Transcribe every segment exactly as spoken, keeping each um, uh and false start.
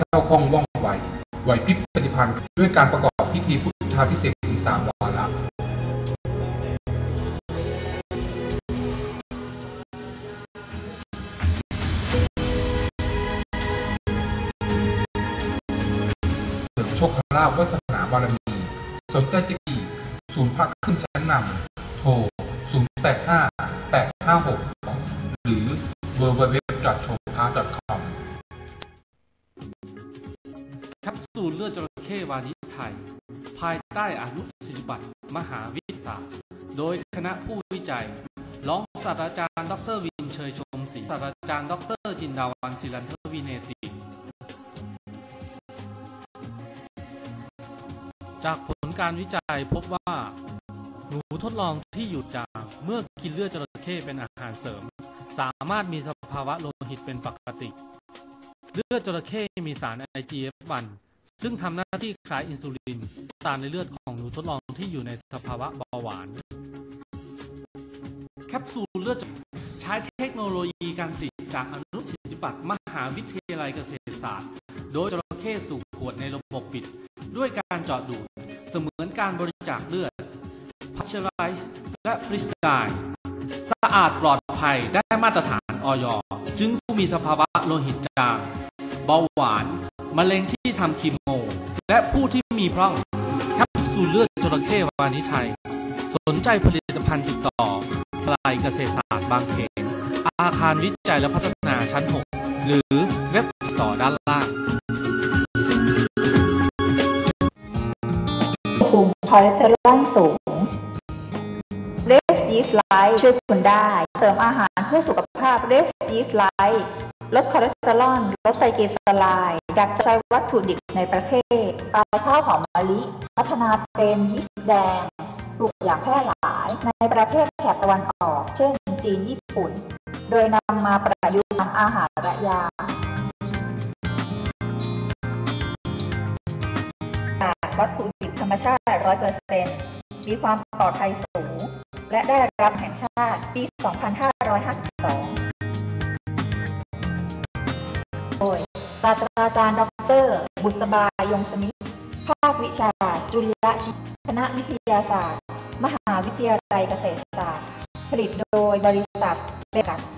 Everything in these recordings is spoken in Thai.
คล่วคล่องว่องไวไหวพริบปฏิภาณด้วยการประกอบพิธีพุทธาภิเษกถึงสามวาระเสริมโชคลาภวาสนาบารมีสนใจจะกี่ศูนย์พระขึ้นชั้นนำโทรศูนย์ แปด ห้า แปด ห้า หก หรือ ดับเบิลยู ดับเบิลยู ดับเบิลยู ดอท โชพา ดอท คอมแคปซูลเลือดจระเข้วานิชไทยภายใต้อนุสิทธิบัตรมหาวิทยาศาสตร์โดยคณะผู้วิจัยรองศาสตราจารย์ดรวินเชยชมศรีศาสตราจารย์ดรจินดาวันศิลันทวิเนติจากผลการวิจัยพบว่าหนูทดลองที่หยุดจางเมื่อกินเลือดจระเข้เป็นอาหารเสริมสามารถมีสภาวะโลหิตเป็นปกติเลือดจระเข้มีสาร ไอ จี เอฟ วัน ซึ่งทำหน้าที่คล้ายอินซูลินตามในเลือดของหนูทดลองที่อยู่ในสภาวะเบาหวานแคปซูลเลือดใช้เทคโนโลยีการผลิตจากอนุสิทธิบัตรมหาวิทยาลัยเกษตรศาสตร์โดยจระเข้สู่ขวดในระบบปิดด้วยการเจาะดูดเสมือนการบริจาคเลือดพัชไรส์และฟรีสไตล์สะอาดปลอดภัยได้มาตรฐานอย.จึงผู้มีสภาวะโลหิตจางเบาหวานมะเร็งที่ทำคีโมและผู้ที่มีพร่องแคปซูลเลือดจระเข้วานิชไทยสนใจผลิตภัณฑ์ติดต่อวิทยาลัยเกษตรศาสตร์บางเขนอาคารวิจัยและพัฒนาชั้นหกหรือเว็บติดต่อด้านล่างภูมิคอเลสเตอรอลสูงเรสยีสต์ไลท์ช่วยคุณได้เสริมอาหารเพื่อสุขภาพเรสยีสต์ไลท์ลดคอเลสเตอรอลลดไตรกลีเซอไรด์ดักใช้วัตถุดิบในประเทศปลายข้าวหอมมะลิพัฒนาเป็นยีสต์แดงปลูกอย่างแพร่หลายในประเทศแถบตะวันออกเช่นจีนญี่ปุ่นโดยนำมาประยุกต์ทำอาหารและยาจากวัตถุดิบธรรมชาติ ร้อยเปอร์เซ็นต์ มีความปลอดภัยสูงและได้รับแห่งชาติปี สองพันห้าร้อยห้าสิบสอง โดยศาสตราจารย์ดร.บุษบายงสมิทธิ์ภาควิชาจุลชีพคณะวิทยาศาสตร์มหาวิทยาลัยเกษตรศาสตร์ผลิตโดยบริษัทเบกัส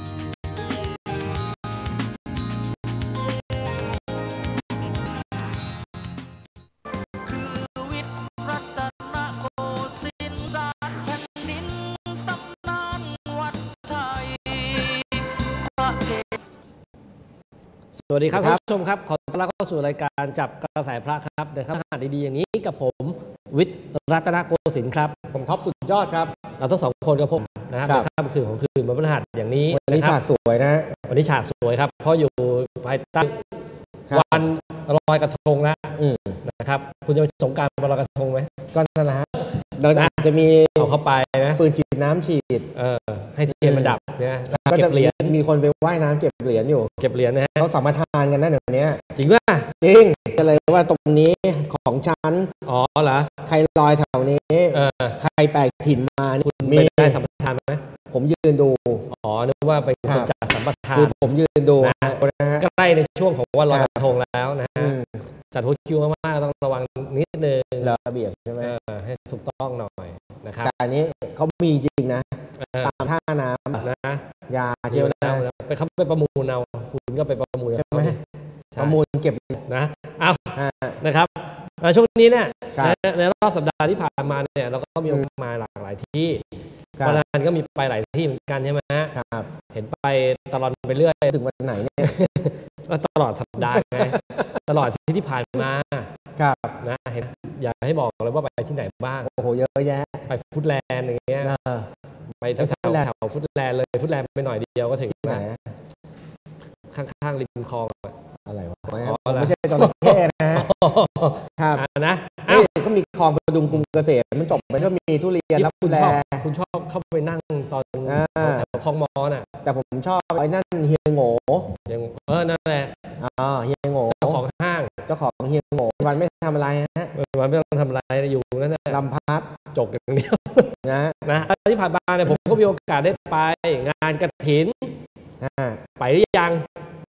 สวัสดีครับท่านผู้ชมครับขอต้อนรับเข้าสู่รายการจับกระแสพระครับเดี๋ยวครับอาหารดีๆอย่างนี้กับผมวิทย์รัตนโกสินทร์ครับผมท็อปสุดยอดครับเราทั้งสองคนกับผมนะครับในค่ำคืนของคืนวันพฤหัสอย่างนี้วันนี้ฉากสวยนะวันนี้ฉากสวยครับเพราะอยู่ภายใต้วันลอยกระทงแล้วนะครับคุณจะไปสงกรานต์วันลอยกระทงไหมก็นั่นแหละฮะเราจะมีเอาเข้าไปนะปืนฉีดน้ำฉีดเออให้เทียนมันดับเนี่ยก็จะเหรียญมีคนไปว่ายน้ำเก็บเหรียญอยู่เก็บเหรียญนะฮะเขาสามารถทานกันนะเดี๋ยวนี้จริงป่ะจริงก็เลยว่าตรงนี้ของฉันอ๋อเหรอใครลอยแถวนี้เออใครแปลกถิ่นมานี่มีได้สัมปทานไหมผมยืนดูอ๋อนึกว่าไปคนจัดสัมปทานคือผมยืนดูนะก็ใกล้ในช่วงของวันลอยกระทงแล้วนะฮะจัดหัวคิวมากๆต้องระวังนิดนึงระเบียบใช่ไหมให้ถูกต้องหน่อยนะครับแต่อันนี้เขามีจริงนะตามท่าน้ำนะยาเชียวนะไปเขาไปประมูลเอาคุณก็ไปประมูลใช่ไหมประมูลเก็บนะเอานะครับช่วงนี้เนี่ยในรอบสัปดาห์ที่ผ่านมาเนี่ยเราก็มีมาหลากหลายที่วันนั้นก็มีไปหลายที่เหมือนกันใช่ไหมครับเห็นไปตลอดไปเรื่อยถึงวันไหนเนี่ยตลอดสัปดาห์ไงตลอดที่ที่ผ่านมาครับนะเห็นอยากให้บอกเลยว่าไปที่ไหนบ้างโอ้โหเยอะแยะไปฟุตแลนด์อย่างเงี้ยไปทั้งแถวแถวฟุตแลนด์เลยฟุตแลนด์ไปหน่อยเดียวก็ถึงไหนข้างๆริมคลองอะไรวะไม่ใช่จระเข้นะครับนะเอ้ยเขามีคลองประดุงกรุงเกษตรมันจบไปก็มีทุเรียนรับคุณแลคุณชอบเข้าไปนั่งตอนแถวคลองมอน่ะแต่ผมชอบไอ้นั่นเฮียโง่เออนั่นแหละอ๋อเฮียโง่เจ้าของห้างเจ้าของเฮียโง่วันไม่ทำอะไรฮะวันไม่ต้องทำอะไรอยู่นั่นแหละลำพัดจกอย่างเดียวนะนะที่ผ่านมาเนี่ยผมก็มีโอกาสได้ไปงานกฐินไปหรือยัง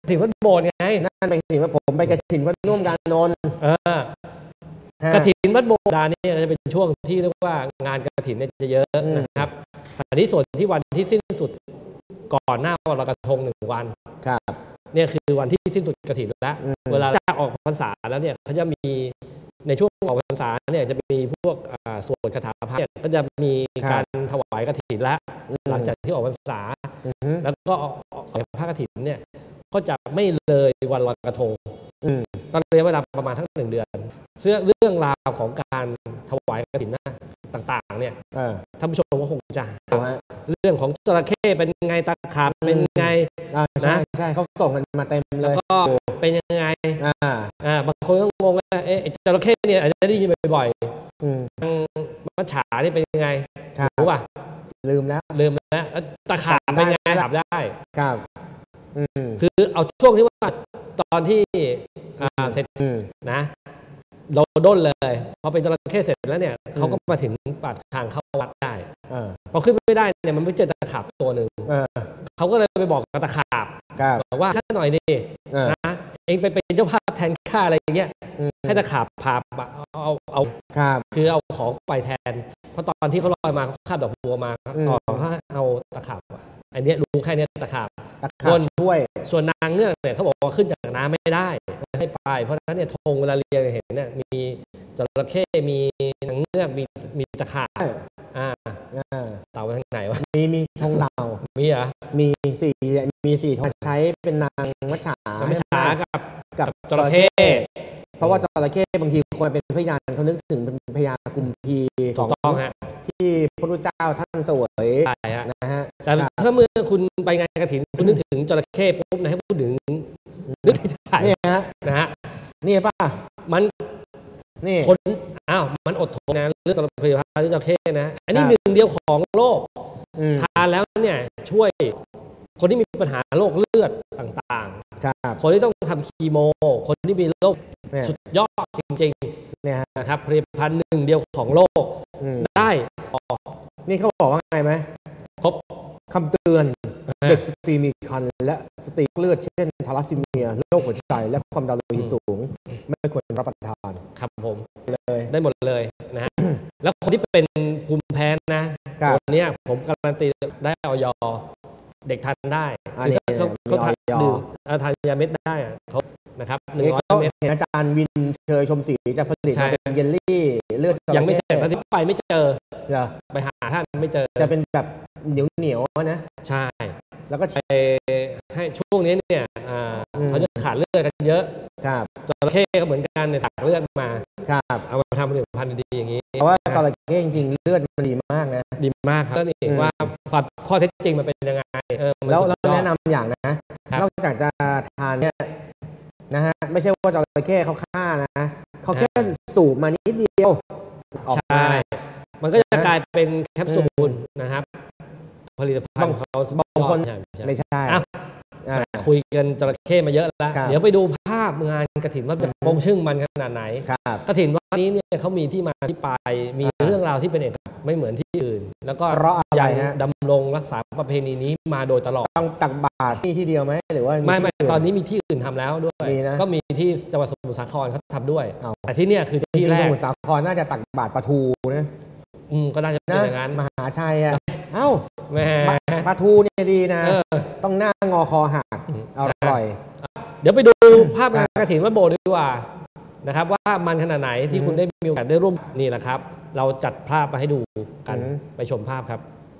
ถิ่นวัดโบสถ์ไงนั่นไปกฐินว่าผมไปกฐินวัดร่วมการนนท์เออกฐินวัดโบสถ์นี่จะเป็นช่วงที่เรียกว่างานกฐินเนี่ยจะเยอะนะครับอันนี้ส่วนที่วันที่สิ้นสุดก่อนหน้าวันลอยกระทงหนึ่งวันครับเนี่ยคือวันที่สิ้นสุดกฐินแล้วเวลาจะออกพรรษาแล้วเนี่ยเขาจะมีในช่วงออกพรรษาเนี่ยจะมีพวกสวดคาถาพระก็จะมีการถวายกฐินแล้วหลังจากที่ออกพรรษาแล้วก็ออกพระกฐินเนี่ยก็จะไม่เลยวันลอยกระทงตอนระยะเวลาประมาณทั้งหนึ่งเดือนเรื่องเรื่องราวของการถวายกฐินนะต่างๆเนี่ยท่านผู้ชมก็คงจะเรื่องของจระเข้เป็นไงตะขาบเป็นไงนะใช่เขาส่งกันมาเต็มเลยก็เป็นยังไงอ่าบางคนก็งงว่าเอ๊ะจระเข้เนี่ยอาจจะได้ยินบ่อยๆทางมัจฉานี่เป็นยังไงรู้ป่ะลืมแล้วลืมแล้วตะขาบเป็นยังไงถามได้ครับคือเอาช่วงที่ว่าตอนที่เสร็จนะเราด้นเลยพอเป็นจระเข้เสร็จแล้วเนี่ยเขาก็มาถึงปากทางเข้าวัดได้พอขึ้นไม่ได้เนี่ยมันไม่เจอตะขาบตัวหนึ่งเขาก็เลยไปบอกกับตะขาบบอกว่าข้าหน่อยดินะเองไปเป็นเจ้าภาพแทนข้าอะไรอย่างเงี้ยให้ตะขาบพาเอาเอาคือเอาของไปแทนเพราะตอนที่เขาลอยมาเขาคาบดอกบัวมาต่อเขาเอาตะขาบอันนี้รู้แค่นี้ตะขาบส่วนช่วยส่วนนางเงือกเนี่ยเขาบอกว่าขึ้นจากน้ำไม่ได้ให้ไปเพราะฉะนั้นเนี่ยธงเวลาเรียนเห็นเนี่ยมีจระเข้มีนางเงือกมีมีตะขาบอ่าเต่าทางไหนวะมีมีธงเต่ามีเหรอมีสี่มีสี่ธงใช้เป็นนางมัจฉามัจฉากับกับจระเข้เพราะว่าจระเข้บางทีคนเป็นพยานเขานึกถึงเป็นพยากุมพีของที่พระพุทธเจ้าท่านเสวยนะฮะแต่ถ้าเมื่อคุณไปงานกฐินคุณนึกถึงจระเข้ปุ๊บนะให้พูดถึงนึกถึงถ่ายนี่ฮะนะฮะนี่ป่ะมันนี่คนอ้าวมันอดทนนะเรื่องจระเข้พาเรื่องจระเข้นะอันนี้หนึ่งเดียวของโลกทานแล้วเนี่ยช่วยคนที่มีปัญหาโรคเลือดต่างๆคนที่ต้องทำคีโมคนที่มีโรคสุดยอดจริงๆเนี่ยนะครับผลิตภัณฑ์หนึ่งเดียวของโลกได้ออกนี่เขาบอกว่าไงไหมครบคำเตือนเด็กสตรีมีครรภ์และสตรีเลือดเช่นทาลัสซีเมียโรคหัวใจและความดันโลหิตสูงไม่ควรรับประทานครับผมเลยได้หมดเลยนะ แล้วคนที่เป็นภูมิแพ้นะคนนี้ผมการันตีได้ออยเด็กทานได้เขาเขาทานดื่มทานยาเม็ดได้เขานะครับหนึ่งร้อยเม็ดอาจารย์วินเชยชมศรีจะผลิตเป็นเยลลี่เลือดยังไม่เสร็จตอนที่ไปไม่เจอไปหาท่านไม่เจอจะเป็นแบบเหนียวเหนียวนะใช่แล้วก็ให้ช่วงนี้เนี่ยเขาจะขาดเลือดกันเยอะครับจระเข้ก็เหมือนกันเนี่ยตักเลือดมาครับเอามาทำผลิตภัณฑ์ดีๆอย่างนี้เพราะว่าจระเข้จริงๆเลือดมันดีมากนะดีมากครับแล้วนี่ว่าข้อเท็จจริงมันเป็นยังไงแล้วแล้วแนะนำอย่างนะนอกจากจะทานเนี่ยนะฮะไม่ใช่ว่าจระเข้เขาฆ่านะเขาแค่สูบมานิดเดียวใช่มันก็จะกลายเป็นแคปซูลนะครับผลิตภัณฑ์เขาบางคนไม่ใช่คุยกันจระเข้มาเยอะแล้วเดี๋ยวไปดูภาพงานกฐินว่าจะโปร่งชึ่งมันขนาดไหนกฐินวันนี้เนี่ยเขามีที่มาที่ไปมีเรื่องราวที่เป็นเอกไม่เหมือนที่อื่นแล้วก็ยังดำรงรักษาประเพณีนี้มาโดยตลอดต้องตักบาตรที่ที่เดียวไหมหรือว่าไม่ไม่ตอนนี้มีที่อื่นทำแล้วด้วยก็มีที่จังหวัดสมุทรสาครเขาทำด้วยแต่ที่เนี่ยคือที่แรกสมุทรสาครน่าจะตักบาตรปลาทูนะอืมก็น่าจะเป็นอย่างนั้นมหาชัยอ่ะเอ้าแม่ปลาทูเนี่ยดีนะต้องหน้างอคอหักอร่อยเดี๋ยวไปดูภาพงานกฐินวัดโบสถ์ดีกว่านะครับว่ามันขนาดไหนที่คุณได้มีโอกาสได้ร่วมนี่แหละครับเราจัดภาพมาให้ดูกันไปชมภาพครับ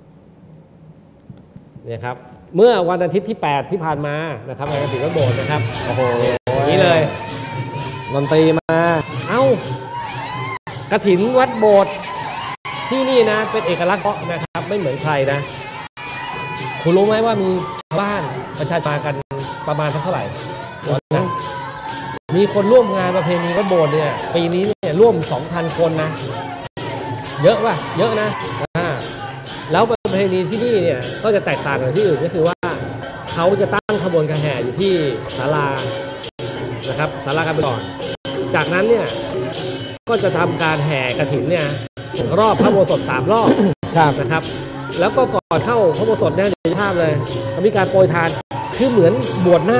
เนี่ยครับเมื่อวันอาทิตย์ที่แปดที่ผ่านมานะครับงานกฐินวัดโบสถ์นะครับโอ้โหนี่เลยดนตรีมาเอ้ากฐินวัดโบสถ์ที่นี่นะเป็นเอกลักษณ์นะครับไม่เหมือนใครนะคุณรู้ไหมว่ามีบ้านประชาชนมากันประมาณเท่าไหร่นะมีคนร่วมงานประเพณีวัดโบสถ์เนี่ยปีนี้เนี่ยร่วม สองพัน คนนะเยอะป่ะเยอะนะแล้วประเพณีที่นี่เนี่ยก็จะแตกต่างจากที่อื่นก็คือว่าเขาจะตั้งขบวนแห่อยู่ที่ศาลานะครับศาลาการประกอบจากนั้นเนี่ยก็จะทำการแห่กฐินเนี่ยรอบพระอุโบสถสามรอบนะครับแล้วก็ก่อนเข้าพระอุโบสถเนี่ยเดี๋ยวภาพเลยมีการโปรยทานคือเหมือนบวชหน้า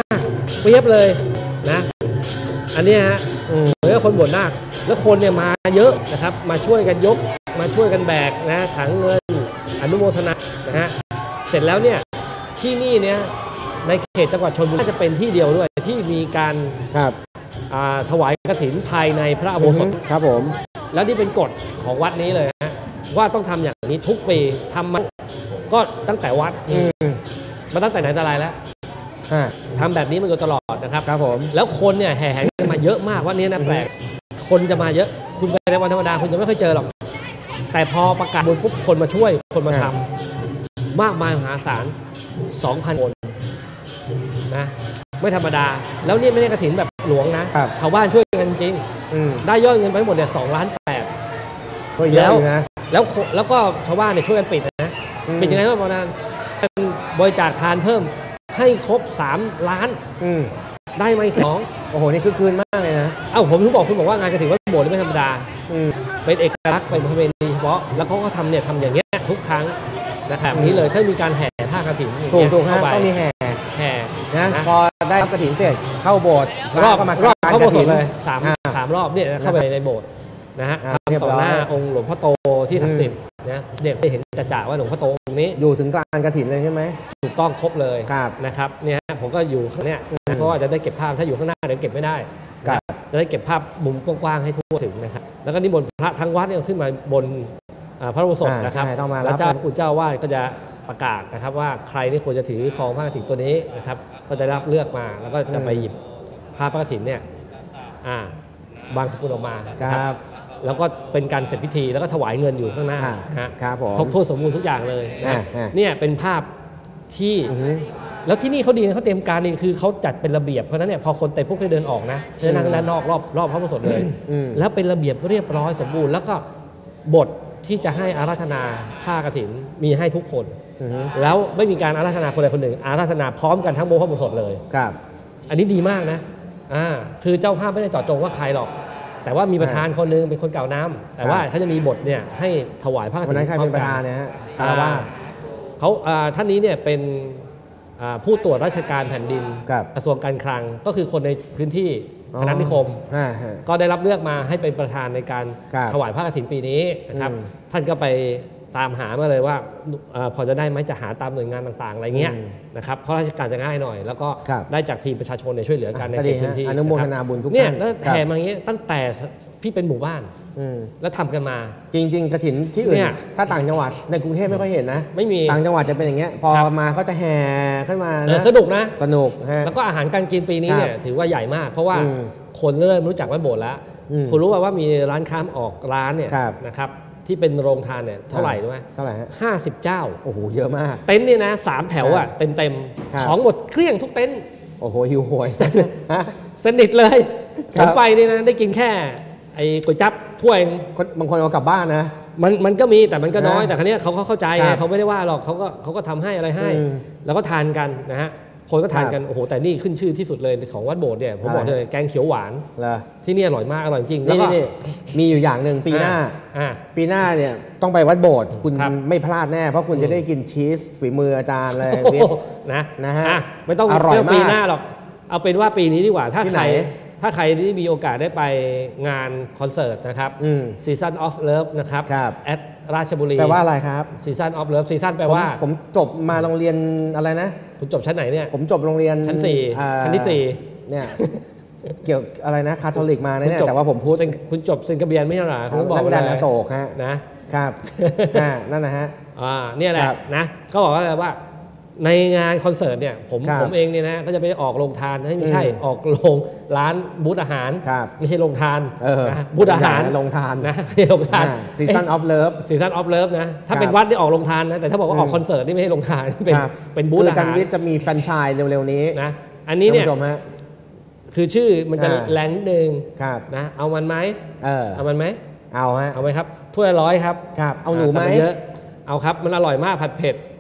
เปรียบเลยนะอันนี้ฮะเหมือนกับคนบวชนาคแล้วคนเนี่ยมาเยอะนะครับมาช่วยกันยกมาช่วยกันแบกนะถังเงินอนุโมทนานะฮะเสร็จแล้วเนี่ยที่นี่เนี่ยในเขตจังหวัดชลบุรีน่าจะเป็นที่เดียวด้วยที่มีการครับถวายกฐินภายในพระอุโบสถครับผมแล้วนี่เป็นกฎของวัดนี้เลยนะว่าต้องทำอย่างนี้ทุกปีทำมาก็ตั้งแต่วัดมาตั้งแต่ไหนแต่ไรแล้วทำแบบนี้มาโดยตลอดนะครับครับผมแล้วคนเนี่ยแห่แหนกันมาเยอะมากวันนี้นะแปลกคนจะมาเยอะคุณไปในวันธรรมดาคุณจะไม่ค่อยเจอหรอกแต่พอประกาศบนปุ๊บคนมาช่วยคนมาทำมากมายมหาศาล สองพัน คนนะไม่ธรรมดาแล้วนี่ไม่ใช่กฐินแบบหลวงนะชาวบ้านช่วยกันจริงได้ยอดเงินไปหมดเนี่ยสองล้านแปดแล้วแล้วแล้วก็ชาวบ้านเนี่ยช่วยกันปิดนะปิดยังไงบ้างประมาณบริจาคทานเพิ่มให้ครบสามล้านได้ไหมสองโอ้โหนี่คือคืนมากเลยนะเอ้าผมถึงบอกคุณบอกว่างานกฐินวัดโบสถ์ไม่ธรรมดาเป็นเอกลักษณ์เป็นประเพณีเฉพาะแล้วเขาก็ทำเนี่ยทำอย่างเงี้ยทุกครั้งนะครับนี้เลยถ้ามีการแห่ผ้ากฐินถูกถูกฮะต้องมีแห่แห่นะพอได้รับกฐินเสร็จเข้าโบสถ์รอบรอบเข้าโบสถ์เลยสามสามรอบเนี่ยเข้าไปในโบสถ์นะฮะทำต่อหน้าองค์หลวงพ่อโตที่ศักดิ์สิทธิ์นะเด็กได้เห็นจ่าว่าหลวงพ่อโตองค์นี้อยู่ถึงกลางกฐินเลยใช่ไหมถูกต้องครบเลยนะครับเนี่ยผมก็อยู่ข้างเนี้ยเพราะว่าจะได้เก็บภาพถ้าอยู่ข้างหน้าเดี๋ยวเก็บไม่ได้จะได้เก็บภาพมุมกว้างๆให้ทั่วถึงนะครับแล้วก็นิมนต์พระทั้งวัดเนี่ยขึ้นมาบนพระอุโบสถนะครับแล้วเจ้าคุณเจ้าวาดก็จะประกาศนะครับว่าใครที่ควรจะถือครองผ้ากฐินตัวนี้นะครับก็จะรับเลือกมาแล้วก็จะไปหยิบผ้าพระกฐินเนี่ยอ่าบางสกุลออกมาครับแล้วก็เป็นการเสร็จพิธีแล้วก็ถวายเงินอยู่ข้างหน้าครับผมครบถ้วนสมบูรณ์ทุกอย่างเลยนะเนี่ยเป็นภาพที่แล้วที่นี่เขาดีเขาเตรียมการนี่คือเขาจัดเป็นระเบียบเพราะนั้นเนี่ยพอคนเตะพวกเขาเดินออกนะจะนั่งด้านนอกรอบรอบพระอุโบสถเลยแล้วเป็นระเบียบเรียบร้อยสมบูรณ์แล้วก็บทที่จะให้อาราธนาผ้ากฐินมีให้ทุกคนแล้วไม่มีการอาราธนาคนใดคนหนึ่งอาราธนาพร้อมกันทั้งโบสถ์พระอุโบสถเลยครับอันนี้ดีมากนะอ่าคือเจ้าภาพไม่ได้เจาะจงว่าใครหรอกแต่ว่ามีประธานคนนึงเป็นคนเก่าน้ำแต่ว่าเขาจะมีบทเนี่ยให้ถวายผ้ากฐินวันนั้นใครเป็นประธานเนี่ยฮะคารวะเขาท่านนี้เนี่ยเป็นผู้ตรวจราชการแผ่นดินกระทรวงการคลังก็คือคนในพื้นที่คณะนิคมก็ได้รับเลือกมาให้เป็นประธานในการถวายผ้ากฐินปีนี้นะครับท่านก็ไปตามหามาเลยว่าพอจะได้ไหมจะหาตามหน่วยงานต่างๆอะไรเงี้ยนะครับเพราะราชการจะง่ายหน่อยแล้วก็ได้จากทีมประชาชนช่วยเหลือกันในพื้นที่อนุโมทนาบุญทุกท่านเนี่ยแล้วแห่มาอย่างเงี้ยตั้งแต่พี่เป็นหมู่บ้านแล้วทำกันมาจริงๆกฐินที่อื่นถ้าต่างจังหวัดในกรุงเทพไม่ค่อยเห็นนะไม่มีต่างจังหวัดจะเป็นอย่างเงี้ยพอมาก็จะแห่ขึ้นมาสนุกนะสนุกแล้วก็อาหารการกินปีนี้เนี่ยถือว่าใหญ่มากเพราะว่าคนเริ่มรู้จักวัดโบสถ์แล้วคุณรู้ว่ามีร้านค้าออกร้านเนี่ยนะครับที่เป็นโรงทานเนี่ยเท่าไหร่รู้ไหมเท่าไหร่ห้าสิบเจ้าโอ้โหเยอะมากเต็นท์เนี่ยนะสามแถวอ่ะเต็มเต็มของหมดเกลี้ยงทุกเต็นท์โอ้โหหิวโหยสนิทเลยผมไปนี่นะได้กินแค่ไอ้ก๋วยจั๊บถ้วยบางคนเอากลับบ้านนะมันมันก็มีแต่มันก็น้อยแต่ครั้นี้เขาเข้าใจเขาไม่ได้ว่าหรอกเขาก็เขาก็ทำให้อะไรให้แล้วก็ทานกันนะฮะคนก็ทานกันโอ้โหแต่นี่ขึ้นชื่อที่สุดเลยของวัดโบสถ์เนี่ยผมบอกเลยแกงเขียวหวานที่นี่อร่อยมากอร่อยจริงแล้วก็มีอยู่อย่างหนึ่งปีหน้าปีหน้าเนี่ยต้องไปวัดโบสถ์คุณไม่พลาดแน่เพราะคุณจะได้กินชีสฝีมืออาจารย์เลยนะนะฮะไม่ต้องเรื่องปีหน้าหรอกเอาเป็นว่าปีนี้ดีกว่าถ้าใครถ้าใครที่มีโอกาสได้ไปงานคอนเสิร์ตนะครับ Season of Love นะครับแอดราชบุรีแปลว่าอะไรครับ Season of Love Season แปลว่าผมจบมาโรงเรียนอะไรนะคุณจบชั้นไหนเนี่ยผมจบโรงเรียนชั้นสี่ชั้นที่สี่เนี่ยเกี่ยวอะไรนะคาทอลิกมาเนี่ยแต่ว่าผมพูดคุณจบเซนกระเบียนไม่ใช่หรอคุณบอกว่านั่นแดนอโศกฮะนะครับนั่นนะฮะอ่าเนี่ยแหละนะก็บอกว่าอะไรว่าในงานคอนเสิร์ตเนี่ยผมผมเองเนี่ยนะก็จะไปออกโรงทานไม่ใช่ออกโรงร้านบูธอาหารไม่ใช่โรงทานบูธอาหารโรงทานนะไม่ใช่โรงทาน Season of Love Season of Love นะถ้าเป็นวัดนี่ออกโรงทานนะแต่ถ้าบอกว่าออกคอนเสิร์ตนี่ไม่ใช่โรงทานเป็นเป็นบูธอาหารคือจันวิทย์จะมีแฟรนไชส์เร็วๆนี้นะอันนี้เนี่ยคือชื่อมันจะแรงนิดนึงนะเอามันไหมเอามันไหมเอาฮะเอาไหมครับถ้วยร้อยครับครับเอาหนูไหมเยอะเอาครับมันอร่อยมากผัดเผ็ด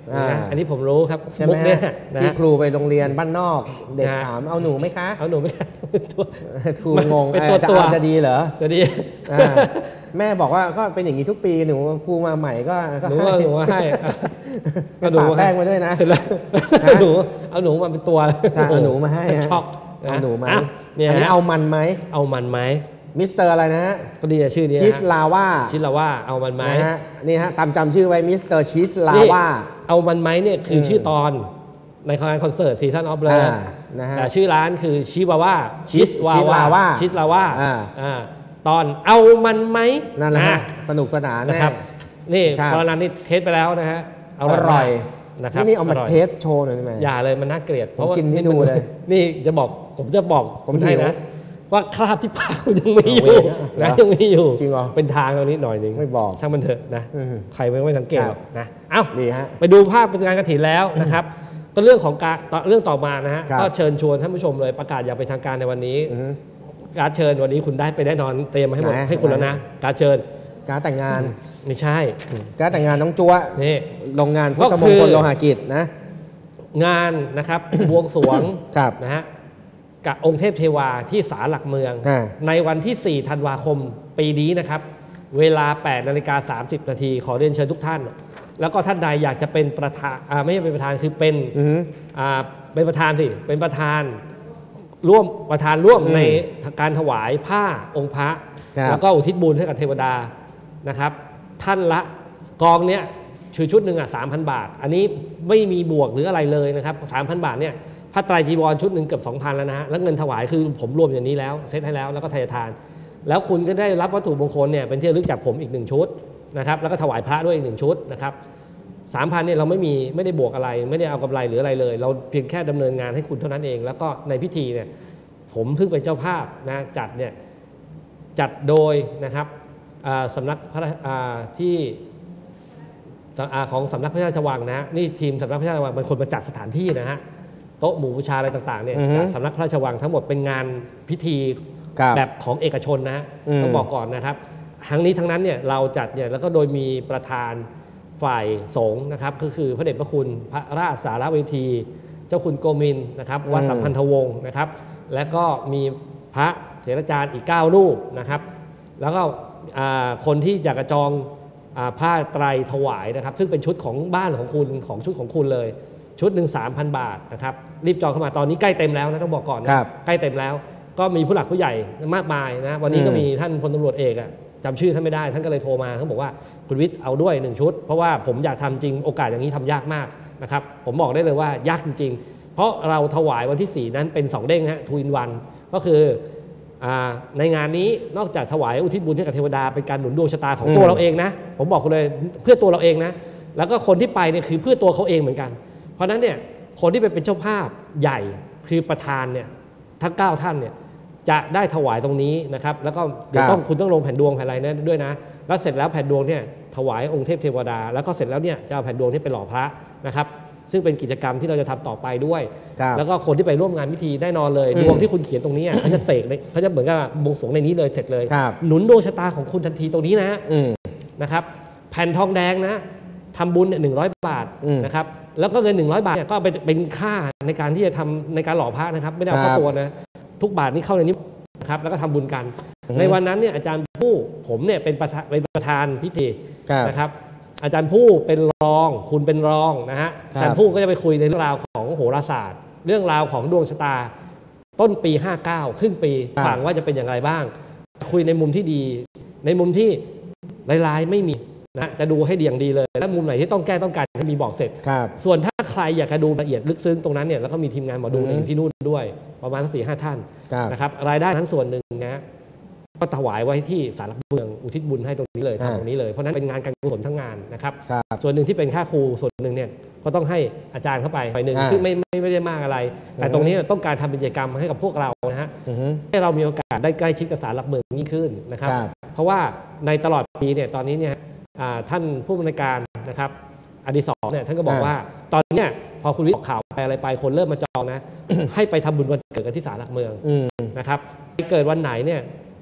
อันนี้ผมรู้ครับใช่ไหมมุกเนี่ยฮะนะที่ครูไปโรงเรียนบ้านนอกเด็กนะถามเอาหนูไหมคะเอาหนูไม่ได้ตัวครูงงเป็นตัวจะตัวเอาจะดีเหรอจะดีอ่าแม่บอกว่าก็เป็นอย่างนี้ทุกปีหนูครูมาใหม่ก็ก็หนูว่าหนูว่าให้ก็หนูแป้งมาด้วยนะเสร็จแล้วเอาหนูเอาหนูมาเป็นตัวใช่เอาหนูมาให้ฮะช็อกเอาหนูไหมอ่ะเนี่ยอันนี้ฮะเอามันไหมเอามันไหมมิสเตอร์อะไรนะฮะก็ดีอะชื่อนี้นะชีสลาว่าชิลาว่าเอามันไหมนะฮะนี่ฮะตามจำชื่อไว้มิสเตอร์ชีสลานี่ว่าเอามันไหมเนี่ยคืออมชื่อตอนในคอนเสิร์ตซีซั่นออฟเลยอ่านะฮะแต่ชื่อร้านคือชิวาว่า Cheese วา Cheese ว่า Lava ชิสลาว่าอ่าอ่าตอนเอามันไหมนั่นแหละฮะอ่สนุกสนานนะครับ นี่ครับตอนนั้นนี่เทสไปแล้วนะฮะอร่อยนะครับนี่นี่เอามาร่ยเทสโชว์หน่อยได้ไหมอย่าเลยมันน่าเกลียดเพราะว่าผมกินให้มัดูเลยนี่จะบอกผมจะบอกผมคุณให้หิวนะ ว่าคราบที่ปากคุณยังมีอยู่เอาไว้นะเหรอยังมีอยู่จริงเหรอเป็นทางตรงนี้หน่อยหนึงไม่บอกช่างมันเถอะนะอืมใครไม่ไม่สังเกตหรอกนะเอ้าดีฮะไปดูภาพเป็นงานกฐินแล้วนะครับตัวเรื่องของการต่อเรื่องต่อมานะฮะครับก็เชิญชวนท่านผู้ชมเลยประกาศอย่างเป็นทางการในวันนี้อือฮึการดเชิญวันนี้คุณได้ไปแน่นอนเตรียมมาให้หมดไหนให้คุณแล้วนะการดเชิญการดแต่งงานไม่ใช่การดแต่งงานน้องจั๊วนี่โรงงานพุทก็ธคือมงคลโลหะกิจนะงานนะครับ บวงสรวงครับนะฮะกับองค์เทพเทวาที่ศาลหลักเมืองอ่าในวันที่ สี่ ธันวาคมปีนี้นะครับ เวลา แปด นาฬิกา สามสิบ นาทีขอเรียนเชิญทุกท่าน แล้วก็ท่านใดอยากจะเป็นประธานอ่าไม่ใช่เป็นประธานคือเป็นอือฮึอ่าเป็นประธานสิเป็นประธานร่วมประธานร่วมอืมในการถวายผ้าองค์พระครับแล้วก็อุทิศบุญให้กับเทวดานะครับ ท่านละกองเนี้ยชุดชุดหนึ่งอ่ะสามพันบาท อันนี้ไม่มีบวกหรืออะไรเลยนะครับสามพันบาทเนี่ยผ้าไตรจีวรชุดหนึ่งเกือบสองพันแล้วนะฮะแล้วเงินถวายคือผมรวมอย่างนี้แล้วเซตให้แล้วแล้วก็ทายทาน แล้วคุณก็ได้รับวัตถุมงคลเนี่ยเป็นที่ระลึกจากผมอีกหนึ่งชุดนะครับแล้วก็ถวายพระด้วยอีกหนึ่งชุดนะครับสามพันเนี่ยเราไม่มีไม่ได้บวกอะไร ไม่ได้เอากำไรหรืออะไรเลย เราเพียงแค่ดำเนินงานให้คุณเท่านั้นเอง แล้วก็ในพิธีเนี่ยผมเพิ่งเป็นเจ้าภาพนะจัดเนี่ยจัดโดยนะครับอ่าสำนักพระราชอ่าที่สอ่าของสำนักพระราชวังนะฮะนี่ทีมสำนักพระราชวังเป็นคนมาจัดสถานที่นะฮะโต๊ะหมู่บูชาอะไรต่างๆเนี่ยอือฮึจากสำนักพระราชวังทั้งหมดเป็นงานพิธีครับแบบของเอกชนนะฮะอืมต้องบอกก่อนนะครับทั้งนี้ทั้งนั้นเนี่ยเราจัดเนี่ยแล้วก็โดยมีประธานฝ่ายสงฆ์นะครับก็คือพระเดชพระคุณพระราชสารเวที เจ้าคุณโกมินนะครับวัดสัมพันธวงศ์นะครับและก็มีพระเถรจารย์อีกเก้ารูปนะครับแล้วก็อ่าคนที่อยากจะจองอ่าผ้าไตรถวายนะครับซึ่งเป็นชุดของบ้านของคุณของชุดของคุณเลย ชุดหนึ่งสามพันบาทนะครับรีบจองเข้ามาตอนนี้ใกล้เต็มแล้วนะต้องบอกก่อนนะครับ ใกล้เต็มแล้ว ก็มีผู้หลักผู้ใหญ่มากมายนะวันนี้ก็อืมมีท่านพลตำรวจเอกอะจำชื่อท่านไม่ได้ท่านก็เลยโทรมาเขาบอกว่าคุณวิทย์เอาด้วยหนึ่งชุด เพราะว่าผมอยากทำจริงโอกาสอย่างนี้ทำยากมากนะครับผมบอกได้เลยว่ายากจริง ๆ เพราะเราถวายวันที่สี่นั้นเป็นสองเด้งฮะทูอินวันก็คืออ่าในงานนี้นอกจากถวายอุทิศบุญให้กับเทวดาเป็นการหนุนดวงชะตาของตัวอืมเราเองนะผมบอกคุณเลยเพื่อตัวเราเองนะแล้วก็คนที่ไปเนี่ยคือเพื่อตัวเขาเองเหมือนกัน เพราะฉะนั้นเนี่ยคนที่ไปเป็นเจ้าภาพใหญ่คือประธานเนี่ยทั้งเก้าท่านเนี่ยจะได้ถวายตรงนี้นะครับแล้วก็เดี๋ยวต้องคุณต้องลงแผ่นดวงแผ่นอะไรนะด้วยนะแล้วเสร็จแล้วแผ่นดวงเนี่ยถวายองค์เทพเทวดา แล้วก็เสร็จแล้วเนี่ยจะเอาแผ่นดวงที่ไปหล่อพระนะครับซึ่งเป็นกิจกรรมที่เราจะทำต่อไปด้วยครับแล้วก็คนที่ไปร่วมงานพิธีแน่นอนเลยอืมดวงที่คุณเขียนตรงนี้อ่ะเขาจะเสกเลยเขาจะเหมือนกับบวงสรวงในนี้เลยเสร็จเลยครับหนุนดวงชะตาของคุณทันทีตรงนี้นะอืมนะครับแผ่นทองแดงนะทำบุญเนี่ยหนึ่งร้อยบาทอืมนะครับแล้วก็เงินหนึ่งร้อยบาทเนี่ยก็เอาไปเป็นค่าในการที่จะทำในการหล่อพระนะครับ ไม่ได้เอาเข้าครับตัวนะทุกบาทนี่เข้าในนี้นะครับแล้วก็ทำบุญกันอือฮึในวันนั้นเนี่ยอาจารย์ผู้ผมเนี่ยเป็นประธานเป็นประธานพิธีครับนะครับ อาจารย์ผู้เป็นรองคุณเป็นรองนะฮะครับอาจารย์ผู้ก็จะไปคุยในเรื่องราวของโหราศาสตร์ เรื่องราวของดวงชะตา ต้นปีห้าเก้าครึ่งปีฝังว่าจะเป็นอย่างไรบ้าง คุยในมุมที่ดี ในมุมที่ลายๆไม่มีนะจะดูให้ดีอย่างดีเลย และมุมไหนที่ต้องแก้ต้องการให้มีบอกเสร็จครับส่วนถ้าใครอยากจะดูละเอียดลึกซึ้งตรงนั้นเนี่ยแล้วก็มีทีมงานหมอดูอืมอยู่ที่นู่นด้วยประมาณสี่ห้าท่านครับนะครับรายได้ทั้งส่วนหนึ่งนะก็ถวายไว้ที่ศาลหลักเมืองอุทิศบุญให้ตรงนี้เลยอ่าทำตรงนี้เลยเพราะฉะนั้นเป็นงานการกุศลทั้งงานนะครับครับส่วนหนึ่งที่เป็นค่าครูส่วนหนึ่งเนี่ยก็ต้องให้อาจารย์เข้าไปหน่อยหนึ่งอ่าซึ่งไม่ไม่ไม่ได้มากอะไร แต่อือฮึตรงนี้ต้องการทำกิจกรรมให้กับพวกเรานะฮะอือฮึให้เรามีโอกาสได้ใกล้ชิดกับศาลหลักเมืองยิ่งขึ้นนะครับครับเพราะว่าในตลอดปีเนี่ยตอนนี้เนี่ยอ่าท่านผู้บริการนะครับอดิศรเนี่ยท่านก็บอกอ่าว่าตอนเนี้ยพอคุณวิทย์ออกข่าวไปอะไรไปคนเริ่มมาจองนะ ให้ไปทำบุญวันเกิดกันที่ศาลหลักเมืองอืมนะครับไปเกิดวันไหนเนี่ย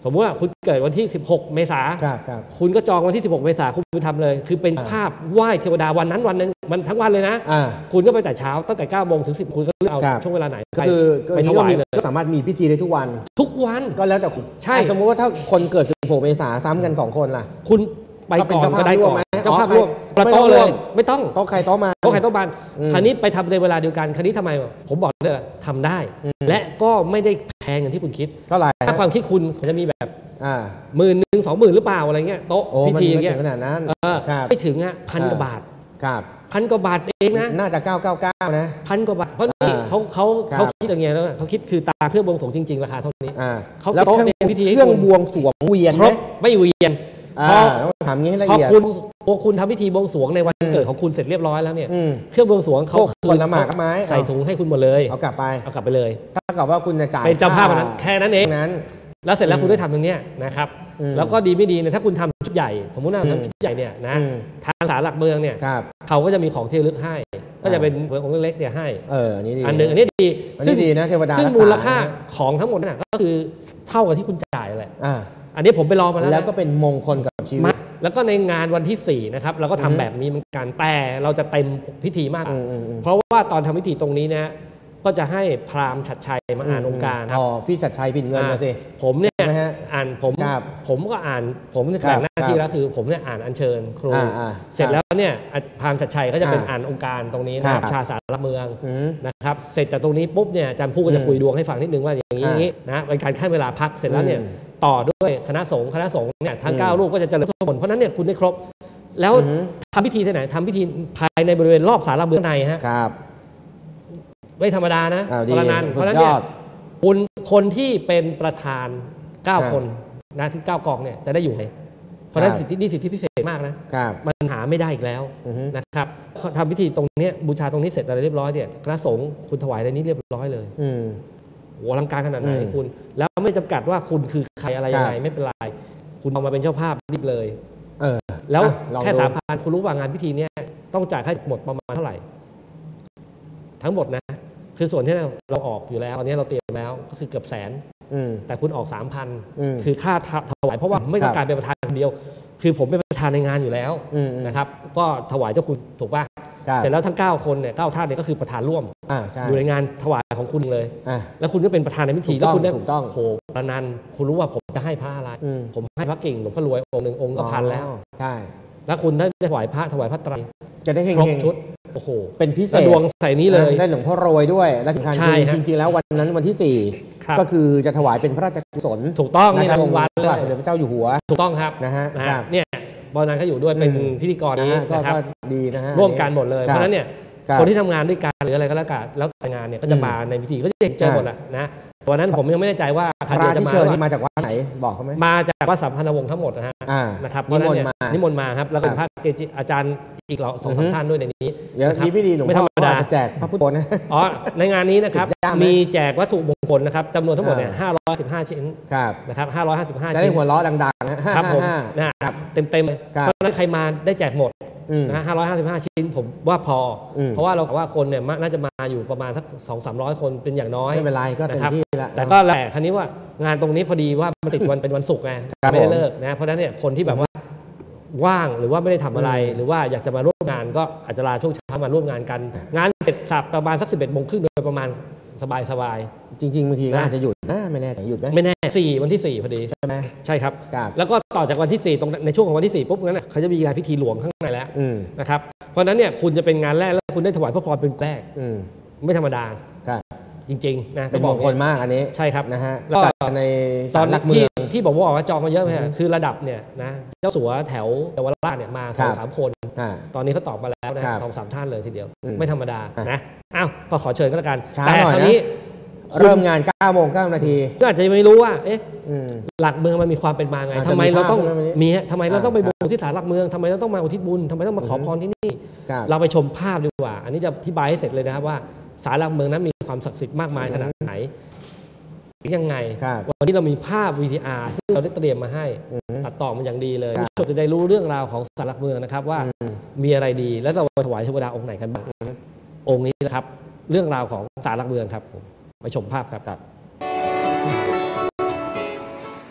สมมติว่าคุณเกิดวันที่สิบหกเมษาครับครับคุณก็จองวันที่สิบหกเมษาคุณไปทำเลย คือเป็นภาพไหว้เทวดาวันนั้นวันนึงมันทั้งวันเลยนะอ่าคุณก็ไปแต่เช้าตั้งแต่เก้าโมงถึงสิบคุณก็เลือกเอาครับช่วงเวลาไหนก็คือไปถวายเลยก็สามารถมีพิธีได้ทุกวันทุกวันก็แล้วแต่คุณใช่สมมุติว่าถ้าคนเกิดสิบหกเมษาซ้ำกันสองคนล่ะคุณไปก่อนก็ได้ก่อนเจ้าภาพร่วมประโต๊ะเลยไม่ต้องโต๊ะใครโต๊ะมาโต๊ะใครโต๊ะมันอืมคราวนี้ไปทำในเวลาเดียวกันคราวนี้ทำไมผมบอกเลยว่าทำได้ และก็ไม่ได้แพงอย่างที่คุณคิดเท่าไหร่ถ้าความคิดคุณจะมีแบบอ่าหมื่นหนึ่งสองหมื่นหรือเปล่าอะไรเงี้ยโต๊ะโอ้พิมันธีอไม่ย่างเงี้ถึยงขนาดนั้นเออครับไม่ถึงฮะพันกว่าบาทครับพันกว่าบาทเองนะน่าจะเก้าเก้าเก้านะพันกว่าบาทเพราะนี่อ่าเขาเขาครับเขาคิดอย่างเงี้ยแล้วเขาคิดคือตาเครื่องบวงสรวงจริงๆราคาเท่านี้อ่าเขาแล้วโต๊ะเครื่องในพิธีให้เครื่องคุณบวงสรวงเวียนคไหรมบไม่เวียนอ่าพอต้องถามงี้ให้ละพอเอียดคุณพอคุณทำพิธีบวงสรวงในวันอืมเกิดของคุณเสร็จเรียบร้อยแล้วเนี่ยอืมเครื่องบวงสรวงเขาพวกผลไม้กับไม้ใส่ถุงให้คุณหมดเลยเอากลับไปเอากลับไปเลยถ้ากับว่าคุณจะจ่ายเป็นเจ้าภาพวันนั้นแค่นั้นเองนั้นแล้วเสร็จแล้วอืมคุณได้ทำตรงเนี้ยนะครับอืมแล้วก็ดีไม่ดีเนี่ยถ้าคุณทำชุดใหญ่ สมมุติว่าอืมทำชุดใหญ่เนี่ยนะอืมทางศาลหลักเมืองเนี่ยครับเขาก็จะมีของที่ระลึกให้ ก็จะเป็นของเล็กๆเนี่ยให้เอออันนี้ดีอันหนึ่งอันนี้ดีอันนี้ดีนะเทวดาซึ่งรักษามูลค่าของทั้งหมดน่ะก็คือเท่ากับที่คุณจ่ายแหละอ่าอันนี้ผมไปลองมาแล้วนะแล้วก็เป็นมงคลกับชีวิมาตแล้วก็ในงานวันที่สี่นะครับเราก็ทำอือฮึแบบนี้เหมือนกันแต่เราจะเต็มพิธีมากอืมอืมอืมเพราะว่าตอนทำพิธีตรงนี้นะก็จะให้พราหมณ์ฉัตรชัยมาอ่านองค์การครับอ๋อพี่ชัดชัยพินเงินมาสิผมเนี่ยใช่ไหมฮะอ่านผมครับผมก็อ่านผมเนี่ยครัแบ่บงหน้าที่แล้วคือผมเนี่ยอ่านอัญเชิญครูอ่าอ่าเสร็จแล้วเนี่ยพราหมณ์ชัตรชัยก็จะเป็นอ่าอ่านองค์การตรงนี้ครันะบชาสารเมืองอืมนะครับเสร็จจากตรงนี้ปุ๊บเนี่ยอาจารย์ผู้ก็จะอืมคุยดวงให้ฟังนิดนึงว่าอย่างนี้อ่าอย่างนี้นะเป็นการขั้นเวลาพักเสร็จแล้วเนี่ยอืมต่อด้วยคณะสงฆ์คณะสงฆ์เนี่ยทั้งอืมเก้ารูปก็จะเจริญทุกผลเพราะฉะนั้นเนี่ยคุณได้ครบ แล้วอืมทำพิธีที่ไหนทำพิธีภายในบริเวณรอบศาลหลักเมืองในฮะครับไม่ธรรมดานะอ้าวดีพลังงานเพสุราะดฉะนั้นยเนี่ยอดคุณคนที่เป็นประธานเก้าครับคนนะที่เก้ากองเนี่ยจะได้อยู่ในเพราะฉะนั้นครับสิทธินี่สิทธิพิเศษมากนะครับ มันหาไม่ได้อีกแล้วอือฮึนะครับทำพิธีตรงเนี้ยบูชาตรงนี้เสร็จอะไรเรียบร้อยเนี่ยคณะสงฆ์คุณถวายในนี้เรียบร้อยเลยอืมโหอลังการขนาดไหนอืมคุณ แล้วไม่จำกัดว่าคุณคือใครอะไรยังไงครับไม่เป็นไรคุณเอามาเป็นเจ้าภาพรีบเลยเออแล้วอ่ะลองแค่ดูสามพันคุณรู้ว่างานพิธีเนี้ยต้องจ่ายค่าหมดประมาณเท่าไหร่ ทั้งหมดนะ คือส่วนที่เราออกอยู่แล้วตอนนี้เราเตรียมแล้วก็คือเกือบแสนอืมแต่คุณออกสามพันอืมคือค่าถวายเพราะว่าไม่ต้องการเป็นประธานคนเดียว คือผมเป็นประธานในงานอยู่แล้วอืมอืมนะครับ ก็ถวายเจ้าคุณถูกป่ะครับเสร็จแล้วทั้งเก้าคนเนี่ยเก้าท่านเนี่ยก็คือประธานร่วมอ่าใช่อยู่ในงานถวายของคุณเลยอ่าแล้วคุณก็เป็นประธานในพิธีถูกแล้ต้วองคุณได้ถูกต้องโหประนันคุณรู้ว่าผมจะให้พระอะไรอืมผมให้พระกิ่งหลวงพ่อรวยองค์หนึ่งองค์ก็พันแล้วอ๋อใช่แล้วคุณถ้าจะถวายพระถวายพระไตรจะได้เฮงครบเฮงชุดโอ้โหเป็นพิเศแล้วษดวงใส่นี้เลยได้หลวงพ่อโรวยด้วย และสำคัญใช่คือฮะจริง ๆ แล้ววันนั้นวันที่สี่ครับก็คือจะถวายเป็นพระราชกุศลถูกต้องนะนี่ครับรางองค์วัลพระเลบาทยสมเด็จพระเจ้าอยู่หัวถูกต้องครับนะฮะนะคฮะรับเนี่ยบอลนันก็อยู่ด้วยเป็นอืมพิธีกรนะนี้ฮะก็นะครับก็ดีนะฮะร่วมกันหมดเลยคเพบราะฉะนั้นเนี่ยครับคนที่ทำงานด้วยกันหรืออะไรก็แล้วกันแล้วแต่งานเนี่ยก็จะอืมมาในพิธีก็จะเจอหมดแหละนะวันนั้นผมยังไม่แน่ใจว่าพระเดียวจะที่มาเชิญหรือนี่เปล่ามาจากวัดไหนบอกเขาไหมมาจากวัดสัมพันธวงศ์ทั้งหมดนะฮะอ่านะครับเพนิราะฉะมนั้นนต์เนี่ยมานิมนต์มาครับแล้วก็เป็นพระเกจิอาจารย์อีกเหล่าสองสามอือฮึท่านด้วยในนี้เดี๋ยวนะครับมีพิธีหลวงไม่ธพ่รอรมดาจะแจกพระพุทธมนต์นะอ๋อในงานนี้นะครับติดย่ามไหมมีแจกวัตถุมงคลนะครับจำนวนทั้งหมดเนี่ยอ่าห้าร้อยสิบห้าชิ้นครับนะครับห้าร้อยห้าสิบห้าจะได้ชิ้นหัวเราะดังๆนะห้าครับผมห้านะครับเต็มเต็มๆเลยครับเพราะฉะนั้นใครมาได้แจกหมดอืมนะห้าร้อยห้าสิบห้าชิ้นผมว่าพออมเพราะว่าเราบอกว่าคนเนี่ยน่าจะมาอยู่ประมาณสักสองสามร้อยคนเป็นอย่างน้อยไม่เป็นไรก็เต็มนะครับที่ละแต่ก็แหละครั้นี้ว่างานตรงนี้พอดีว่ามันติดวันเป็นวันศุกร์ไงครับไม่ได้ผมเลิกนะเพราะฉะนั้นเนี่ยคนที่แบบว่าว่างหรือว่าไม่ได้ทำอะไรอืมหรือว่าอยากจะมาร่วมงานก็อาจจะลาช่วงเช้ามาร่วมงานกัน งานเสร็จสับประมาณสักสิบเอ็ดโมงครึ่งโดยประมาณสบายสบายจริงๆบางทีก็นะอาจจะหยุดนะไม่แน่แต่หยุดไหมๆไม่แน่สี่วันที่สี่พอดีใช่ไหมใช่ครับครับแล้วก็ต่อจากวันที่สี่ตรงในช่วงของวันที่สี่ปุ๊บงั้นนะเขาจะมีงานพิธีหลวงข้างในแล้วอืมนะครับเพราะฉะนั้นเนี่ยคุณจะเป็นงานแรกแล้วคุณได้ถวายพระพรเป็นแรกอืมไม่ธรรมดาครับจริงๆนะเป็นต้มองงคลมากอันนี้ใช่ครับนะฮะแล้วก็จัดกันในตศาอนลหลักเมืที่องที่บอกว่าจองมาเยอะไหมอือฮะฮึคือระดับเนี่ยนะเจ้าสัวแถวเยาวราชเนี่ยมาสองครับสามคนอ่าตอนนี้เขาตอบมาแล้วนะครับ สองสามท่านเลยทีเดียวอืมไม่ธรรมดาอ่ะนะอ้าวก็ขอเชิญก็แล้วกันช้าแต่หน่อยคราวนะนี้เริ่มงานเก้าโมงเก้านาทีก็อาจจะไม่รู้ว่าเอ๊ะอืมหลักเมืองมันมีความเป็นมาไงอาจจะทำไมเราต้องมีภาพใช่ไหมวันนี้มีฮะทำไมเราต้องไปอ่าบูชาที่ศาลหลักเมืองทำไมเราต้องมาอุทิศบุญทำไมต้องมาขอพรที่นี่ครับเราไปชมภาพดีกว่า อันนี้จะอธิบายให้เสร็จเลยนะครับว่าศาลหลักเมืองนั้นมีความศักดิ์สิทธิ์มากมายขนาดไหนยังไงครับวันนี้เรามีภาพ วี ที อาร์ ซึ่งเราได้เตรียมมาให้อืมตัดต่อมันอย่างดีเลยครับผู้ชมจะได้รู้เรื่องราวของศาลหลักเมืองนะครับว่าอืมมีอะไรดีแล้วเราถวายเทวดาองค์ไหนกันบ้างองค์นี้นะครับเรื่องราวของศาลหลักเมืองครับไปชมภาพครับสวัส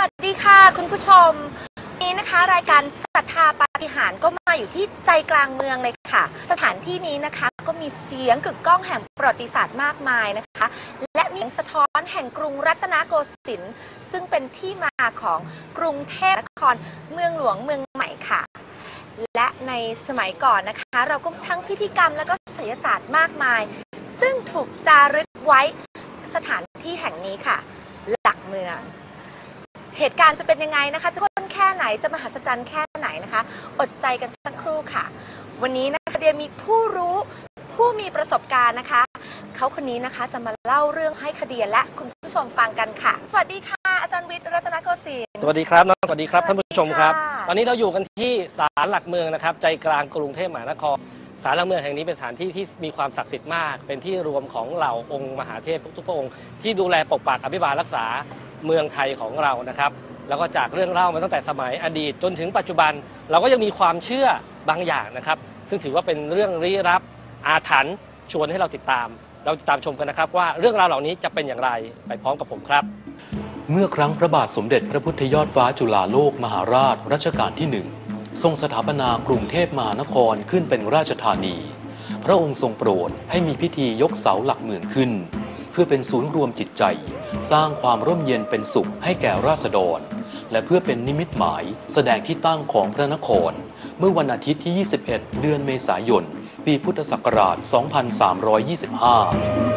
วัสดีค่ะคุณผู้ชมนี้นะคะรายการศรัทธาปาฏิหาริย์ก็มาอยู่ที่ใจกลางเมืองเลยค่ะสถานที่นี้นะคะก็มีเสียงกึกก้องแห่งประวัติศาสตร์มากมายนะคะและมีเสียงสะท้อนแห่งกรุงรัตนโกสินทร์ซึ่งเป็นที่มาของกรุงเทพนครเมืองหลวงเมืองใหม่ค่ะและในสมัยก่อนนะคะเราก็ทั้งพิธีกรรมและก็ศิลปศาสตร์มากมายซึ่งถูกจารึกไว้สถานที่แห่งนี้ค่ะหลักเมืองเหตุการณ์จะเป็นยังไงนะคะจะข้นแค่ไหนจะมหัศจรรย์แค่ไหนนะคะอดใจกันสักครู่ค่ะวันนี้นะคะเดียมีผู้รู้ผู้มีประสบการณ์นะคะเขาคนนี้นะคะจะมาเล่าเรื่องให้คดีและคุณผู้ชมฟังกันค่ะสวัสดีค่ะอาจารย์วิทย์รัตนโกสินทร์สวัสดีครับน้องสวัสดีครับท่านผู้ชมครับตอนนี้เราอยู่กันที่ศาลหลักเมืองนะครับใจกลางกรุงเทพมหานครศาลหลักเมืองแห่งนี้เป็นสถานที่ที่มีความศักดิ์สิทธิ์มากเป็นที่รวมของเหล่าองค์มหาเทพทุกๆพระองค์ที่ดูแลปกปักอภิบาลรักษาเมืองไทยของเรานะครับแล้วก็จากเรื่องเล่ามาตั้งแต่สมัยอดีตจนถึงปัจจุบันเราก็ยังมีความเชื่อบางอย่างนะครับซึ่งถือว่าเป็นเรื่องลี้ลับอาถรรพ์ชวนให้เราติดตามเราติดตามชมกันนะครับว่าเรื่องราวเหล่านี้จะเป็นอย่างไรไปพร้อมกับผมครับเมื่อครั้งพระบาทสมเด็จพระพุทธยอดฟ้าจุฬาโลกมหาราชรัชกาลที่หนึ่งทรงสถาปนากรุงเทพมหานครขึ้นเป็นราชธานีพระองค์ทรงโปรดให้มีพิธียกเสาหลักเมืองขึ้นเพื่อเป็นศูนย์รวมจิตใจสร้างความร่มเย็นเป็นสุขให้แก่ราษฎรและเพื่อเป็นนิมิตหมายแสดงที่ตั้งของพระนครเมื่อวันอาทิตย์ที่ยี่สิบเอ็ดเดือนเมษายนปีพุทธศักราชสองพันสามร้อยยี่สิบห้า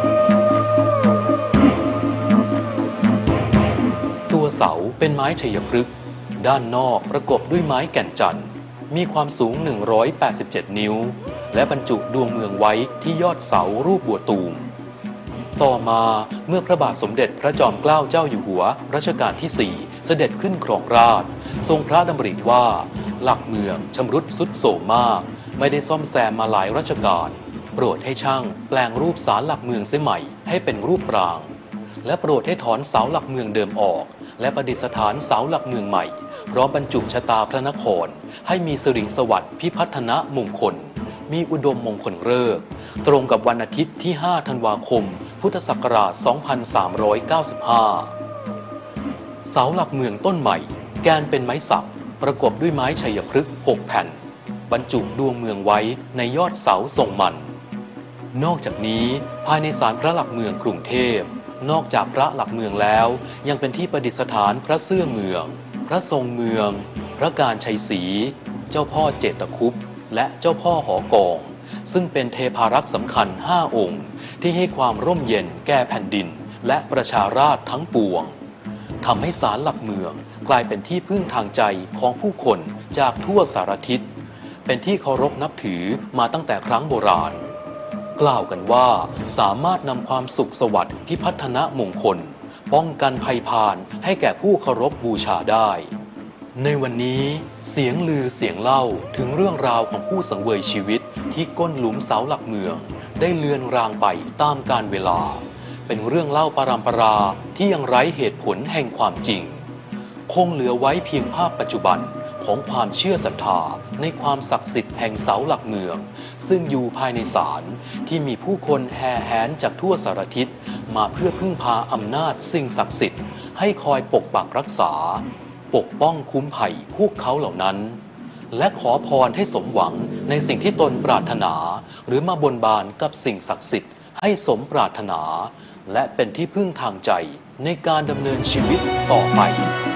ตัวเสาเป็นไม้ชัยพฤกษ์ด้านนอกประกบด้วยไม้แก่นจันทร์มีความสูงหนึ่งร้อยแปดสิบเจ็ดนิ้วและบรรจุดวงเมืองไว้ที่ยอดเสารูปบัวตูมต่อมาเมื่อพระบาทสมเด็จพระจอมเกล้าเจ้าอยู่หัวรัชกาลที่สี่เสด็จขึ้นครองราชย์ทรงพระดำริว่าหลักเมืองชำรุดทรุดโทรมมากไม่ได้ซ่อมแซมมาหลายรัชกาลโปรดให้ช่างแปลงรูปศาลหลักเมืองเสียใหม่ให้เป็นรูปปรางและโปรดให้ถอนเสาหลักเมืองเดิมออกและประดิษฐานเสาหลักเมืองใหม่พร้อมบรรจุชะตาพระนครให้มีสิริสวัสดิ์พิพัฒนมงคลมีอุดมมงคลฤกษ์ตรงกับวันอาทิตย์ที่ห้าธันวาคมพุทธศักราชสองพันสามร้อยเก้าสิบห้าเสาหลักเมืองต้นใหม่แกนเป็นไม้สักประกบด้วยไม้ชัยพฤกษ์หกแผ่นบรรจุดวงเมืองไว้ในยอดเสาทรงมันนอกจากนี้ภายในศาลพระหลักเมืองกรุงเทพนอกจากพระหลักเมืองแล้วยังเป็นที่ประดิษฐานพระเสื้อเมืองพระทรงเมืองพระการชัยศรีเจ้าพ่อเจตคุปและเจ้าพ่อหอกองซึ่งเป็นเทพารักษ์สำคัญห้าองค์ที่ให้ความร่มเย็นแก่แผ่นดินและประชาราษฎร์ทั้งปวงทำให้ศาลหลักเมืองกลายเป็นที่พึ่งทางใจของผู้คนจากทั่วสารทิศเป็นที่เคารพนับถือมาตั้งแต่ครั้งโบราณกล่าวกันว่าสามารถนำความสุขสวัสดิ์พิพัฒนมงคลป้องกันภัยพานให้แก่ผู้เคารพบูชาได้ในวันนี้เสียงลือเสียงเล่าถึงเรื่องราวของผู้สังเวยชีวิตที่ก้นหลุมเสาหลักเมืองได้เลือนรางไปตามกาลเวลาเป็นเรื่องเล่าปรำปราที่ยังไร้เหตุผลแห่งความจริงคงเหลือไว้เพียงภาพปัจจุบันของความเชื่อศรัทธาในความศักดิ์สิทธิ์แห่งเสาหลักเมืองซึ่งอยู่ภายในศาลที่มีผู้คนแห่แหนจากทั่วสารทิศมาเพื่อพึ่งพาอำนาจสิ่งศักดิ์สิทธิ์ให้คอยปกปักรักษาปกป้องคุ้มภัยพวกเขาเหล่านั้นและขอพรให้สมหวังในสิ่งที่ตนปรารถนาหรือมาบนบานกับสิ่งศักดิ์สิทธิ์ให้สมปรารถนาและเป็นที่พึ่งทางใจในการดำเนินชีวิตต่อไป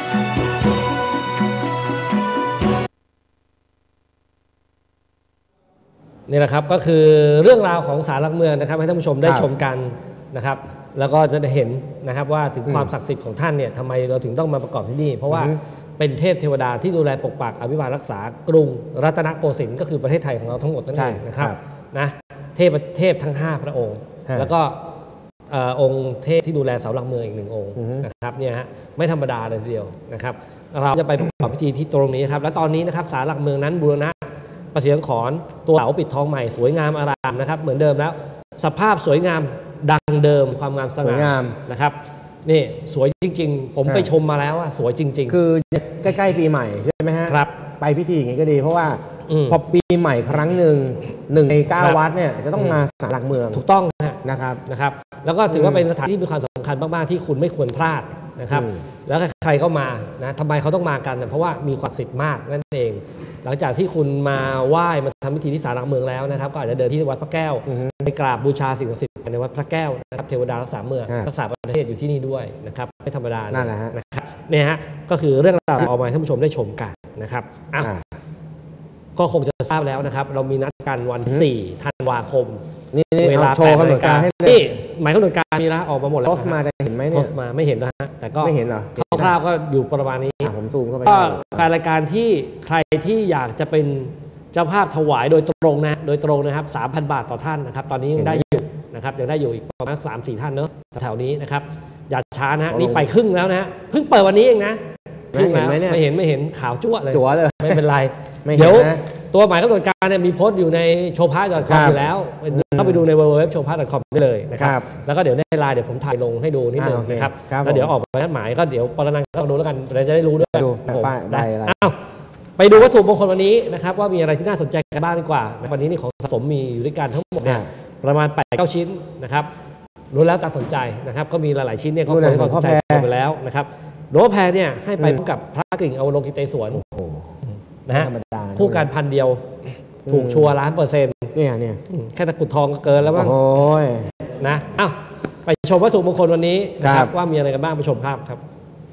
นี่แหละครับก็คือเรื่องราวของศาลหลักเมืองนะครับให้ท่านผู้ชมได้ชมกันนะครับแล้วก็จะได้เห็นนะครับว่าถึงความศักดิ์สิทธิ์ของท่านเนี่ยทำไมเราถึงต้องมาประกอบที่นี่เพราะว่าเป็นเทพเทวดาที่ดูแลปกปักอภิบาลรักษากรุงรัตนโกสินทร์ก็คือประเทศไทยของเราทั้งหมดนั่นเองนะครับนะเทพเทพทั้งห้าพระองค์แล้วก็องค์เทพที่ดูแลเสาหลักเมืองอีกหนึ่งองค์นะครับเนี่ยฮะไม่ธรรมดาเลยทีเดียวนะครับเราจะไปประกอบพิธีที่ตรงนี้ครับและตอนนี้นะครับศาลหลักเมืองนั้นบูรณะประเสียงขอนตัวเสาปิดทองใหม่สวยงามอารามนะครับเหมือนเดิมแล้วสภาพสวยงามดังเดิมความงามสง่านะครับนี่สวยจริงๆผมไปชมมาแล้วว่าสวยจริงๆคือใกล้ๆปีใหม่ใช่ไหมฮะครับไปพิธีอย่างนี้ก็ดีเพราะว่าพอปีใหม่ครั้งหนึ่งหนึ่งในเก้าวัดเนี่ยจะต้องมาศาลหลักเมืองถูกต้องนะครับนะครับแล้วก็ถือว่าเป็นสถานที่มีความสำคัญมากๆที่คุณไม่ควรพลาดนะครับแล้วใครก็มานะทำไมเขาต้องมากันเพราะว่ามีความศักดิ์สิทธิ์มากนั่นเองหลังจากที่คุณมาไหว้มาทำพิธีที่ศาลหลักเมืองแล้วนะครับก็อาจจะเดินที่วัดพระแก้วไปกราบบูชาสิ่งศักดิ์สิทธิ์ในวัดพระแก้วนะครับเทวดารักษาเมืองรักษาประเทศอยู่ที่นี่ด้วยนะครับไม่ธรรมดานั่นแหละนะครับเนี่ยฮะก็คือเรื่องราวเอามาให้ท่านผู้ชมได้ชมกันนะครับอ่ะก็คงจะทราบแล้วนะครับเรามีนัดกันวันสี่ธันวาคมนี่เวลาโชว์กำหนดการให้เลยนี่หมายกำหนดการมีแล้วออกมาหมดแล้วโพสมาจะเห็นไหมเนี่ยโพสมาไม่เห็นนะฮะแต่ก็ไม่เห็นเหรอคร่าวๆก็อยู่ประมาณนี้ผมซูมเข้าไปก็การรายการที่ใครที่อยากจะเป็นเจ้าภาพถวายโดยตรงนะโดยตรงนะครับ สามพัน บาทต่อท่านนะครับตอนนี้ยังได้อยู่นะครับยังได้อยู่อีกประมาณ สามสี่ ท่านเนอะแถวนี้นะครับอย่าช้านะนี่ไปครึ่งแล้วนะเพิ่งเปิดวันนี้เองนะไม่เห็นไหมเนี่ยไม่เห็นไม่เห็นขาวจั่วเลยจั่วเลยไม่เป็นไรเดี๋ยวตัวหมายกำหนดการเนี่ยมีโพสต์อยู่ในโชว์พาร์ท .com อยู่แล้วเข้าไปดูใน ดับเบิลยู ดับเบิลยู ดับเบิลยู ดอท โชว์พาร์ท .com ได้เลยนะครับแล้วก็เดี๋ยวในไลน์เดี๋ยวผมถ่ายลงให้ดูนิดนึงนะครับแล้วเดี๋ยวออกไปนัดหมายก็เดี๋ยวปรนันก็ดูแล้วกันเราจะได้รู้ด้วยผมได้อ้าวไปดูวัตถุมงคลวันนี้นะครับว่ามีอะไรที่น่าสนใจกันบ้างดีกว่าวันนี้นี่ของสะสมมีอยู่ด้วยกันทั้งหมดเนี่ยประมาณ แปดเก้า ชิ้นนะครับรู้แล้วตาสนใจนะครับก็มีหลายๆชิ้นเนี่ยเขาคนสนใจไปแล้วนะครับหลวงพ่อแพรเนี่ยให้ไปพบกับพระกริ่งอวโลกิเตศวรนะฮะคู่การพันเดียวถูกชัวร์ล้านเปอร์เซ็นต์เนี่ยเนี่ยแค่ตะกุดทองก็เกินแล้วมั้งโอ้ยนะอ้าวไปชมวัตถุมงคลวันนี้นะครับว่ามีอะไรกันบ้างไปชมภาพครับ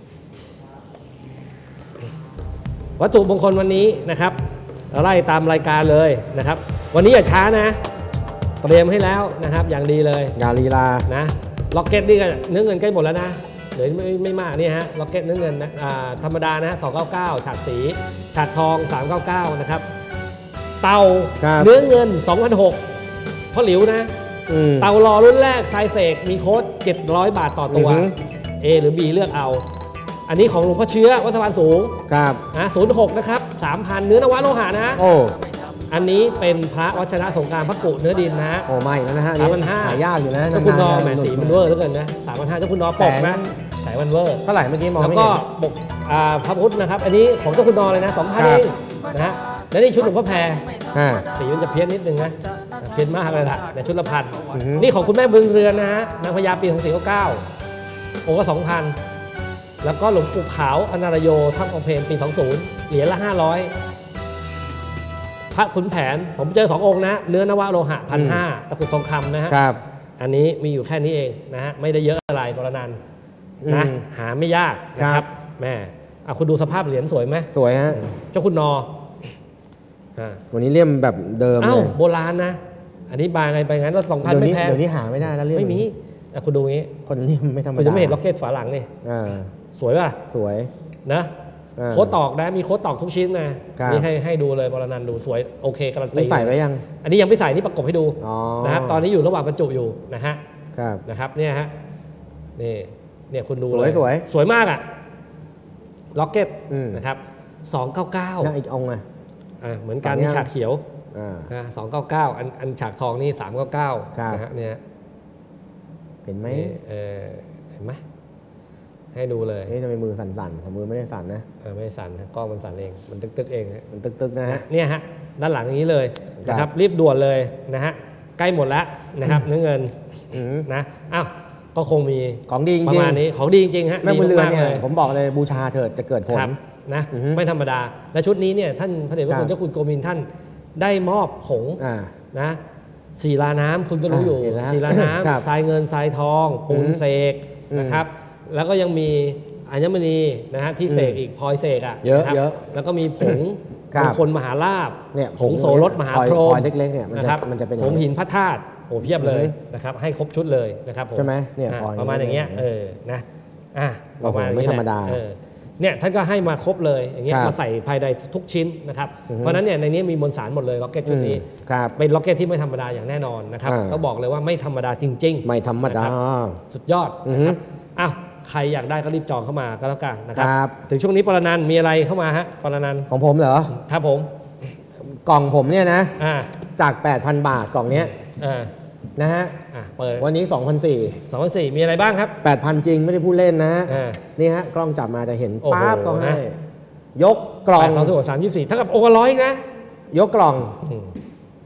วัตถุมงคลวันนี้นะครับไล่ตามรายการเลยนะครับวันนี้อย่าช้านะเตรียมให้แล้วนะครับอย่างดีเลยอย่าลีลานะล็อกเก็ตนี่ก็เนื้อเงินใกล้หมดแล้วนะเดี๋ยวไม่ไม่มากนี่ฮะล็อกเก็ตเนื้อเงินนะธรรมดานะสองเก้าเก้าฉากสีฉากทองสามเก้าเก้านะครับเตาเนื้อเงิน สองพันหกร้อย พ่อหลิวนะเตารอรุ่นแรกไซเซกมีโค้ดเจ็ดร้อยบาทต่อตัว A หรือ B เลือกเอาอันนี้ของหลวงพ่อเชื้อวัดสะพานสูงครับนะศูนย์หกนะครับ สามพัน เนื้อนวะโลหะนะโอ้อันนี้เป็นพระวัชระสงกรานต์พระกุเนื้อดินนะโอ้ไม่แล้วนะฮะสามพันห้าหายากอยู่นะเจ้าคุณนอแหมสีมันเวอร์เหลือเกินนะสามพันห้าเจ้าคุณนอปกนะสายวันเวอร์เท่าไหร่เมื่อกี้มองไม่เห็นแล้วก็ปกพระพุทธนะครับอันนี้ของเจ้าคุณนอเลยนะสองพันเองนะฮะและนี่ชุดหลวงพ่อแพรสีมันจะเพี้ยนนิดนึงนะเพี้ยนมากเลยล่ะแต่ชุดละพันนี่ของคุณแม่บึงเรือนนะฮะนางพญาปีของสี่เก้าองค์ก็สองพันแล้วก็หลวงปู่ขาวอนารโยท่านองค์เพนปีสองสิบเหรียญละห้าร้อยพระขุนแผนผมเจอสององค์นะเนื้อนวะโลหะพันห้าตะกุดทองคำนะฮะอันนี้มีอยู่แค่นี้เองนะฮะไม่ได้เยอะอะไรปรนันนะหาไม่ยากนะครับแม่เอาคุณดูสภาพเหรียญสวยไหมสวยฮะเจ้าคุณนอวันนี้เลี่ยมแบบเดิมเลยโบราณนะอันนี้บางไงไปงั้นแล้วสองพันไม่แพงเดี๋ยวนี้หาไม่ได้แล้วเลี่ยมไม่มีคุณดูงี้คนเลี่ยมไม่ธรรมดาคุณจะไม่เห็นล็อกเก็ตฝาหลังนี่สวยป่ะสวยนะโค้ดตอกนะมีโค้ดตอกทุกชิ้นนะนี่ให้ให้ดูเลยบรนันดูสวยโอเคการันตีใส่ไว้ยังอันนี้ยังไม่ใส่นี่ประกบให้ดูนะครับตอนนี้อยู่ระหว่างบรรจุอยู่นะฮะนะครับเนี่ยฮะนี่เนี่ยคุณดูสวยสวยสวยมากอ่ะล็อกเก็ตนะครับสองเก้าเก้าแล้วอีกองค์อ่ะเหมือนกันนี่ฉากเขียวนะสองเก้าเก้าอันอันฉากทองนี่สามเก้าเก้านะฮะเนี่ยเห็นไหมเห็นไหมให้ดูเลยนี่ทำไมมือสั่นๆทำมือไม่ได้สั่นนะไม่ได้สั่นกล้องมันสั่นเองมันตึกๆเองมันตึกๆนะฮะเนี่ยฮะด้านหลังอย่างนี้เลยนะครับรีบด่วนเลยนะฮะใกล้หมดแล้วนะครับเนื้อเงินนะอ้าวก็คงมีของดีจริงประมาณนี้ของดีจริงฮะแม่บุญเรือนเนี่ยผมบอกเลยบูชาเถิดจะเกิดผลนะไม่ธรรมดาและชุดนี้เนี่ยท่านพระเดชพระคุณเจ้าคุณโกมินท่านได้มอบผงนะศิลาน้ำคุณก็รู้อยู่ศิลาน้ำทรายเงินทรายทองปูนเสกนะครับแล้วก็ยังมีอัญมณีนะฮะที่เสกอีกพลอยเสกอ่ะเยอะเยอะแล้วก็มีผงมงคลมหาลาภผงโสรสมหาโพรหมเล็กๆเนี่ยนะครับมันจะเป็นผงหินพระธาตุโอ้เพียบเลยนะครับให้ครบชุดเลยนะครับใช่ไหมเนี่ยประมาณอย่างเงี้ยเออนะอ่ะประมาณไม่ธรรมดาเนี่ยท่านก็ให้มาครบเลยอย่างเงี้ยมาใส่ภายในทุกชิ้นนะครับเพราะนั้นเนี่ยในนี้มีมวลสารหมดเลยล็อกเก็ตชุดนี้เป็นล็อกเก็ตที่ไม่ธรรมดาอย่างแน่นอนนะครับก็บอกเลยว่าไม่ธรรมดาจริงๆไม่ธรรมดาสุดยอดนะครับอ้าวใครอยากได้ก็รีบจองเข้ามาก็แล้วกันนะครับถึงช่วงนี้ปรนันท์มีอะไรเข้ามาฮะปรนันท์ของผมเหรอครับผมกล่องผมเนี่ยนะจาก แปดพัน บาทกล่องเนี้ยนะฮะเปิดวันนี้ สองพันสี่ร้อยสองพันสี่ร้อยมีอะไรบ้างครับแปดพัน จริงไม่ได้พูดเล่นนะนี่ฮะกล้องจับมาจะเห็นปั๊บก็ให้ยกกล่องสองสิบสามยี่สิบสี่เท่ากับองค์ละร้อยนะยกกล่อง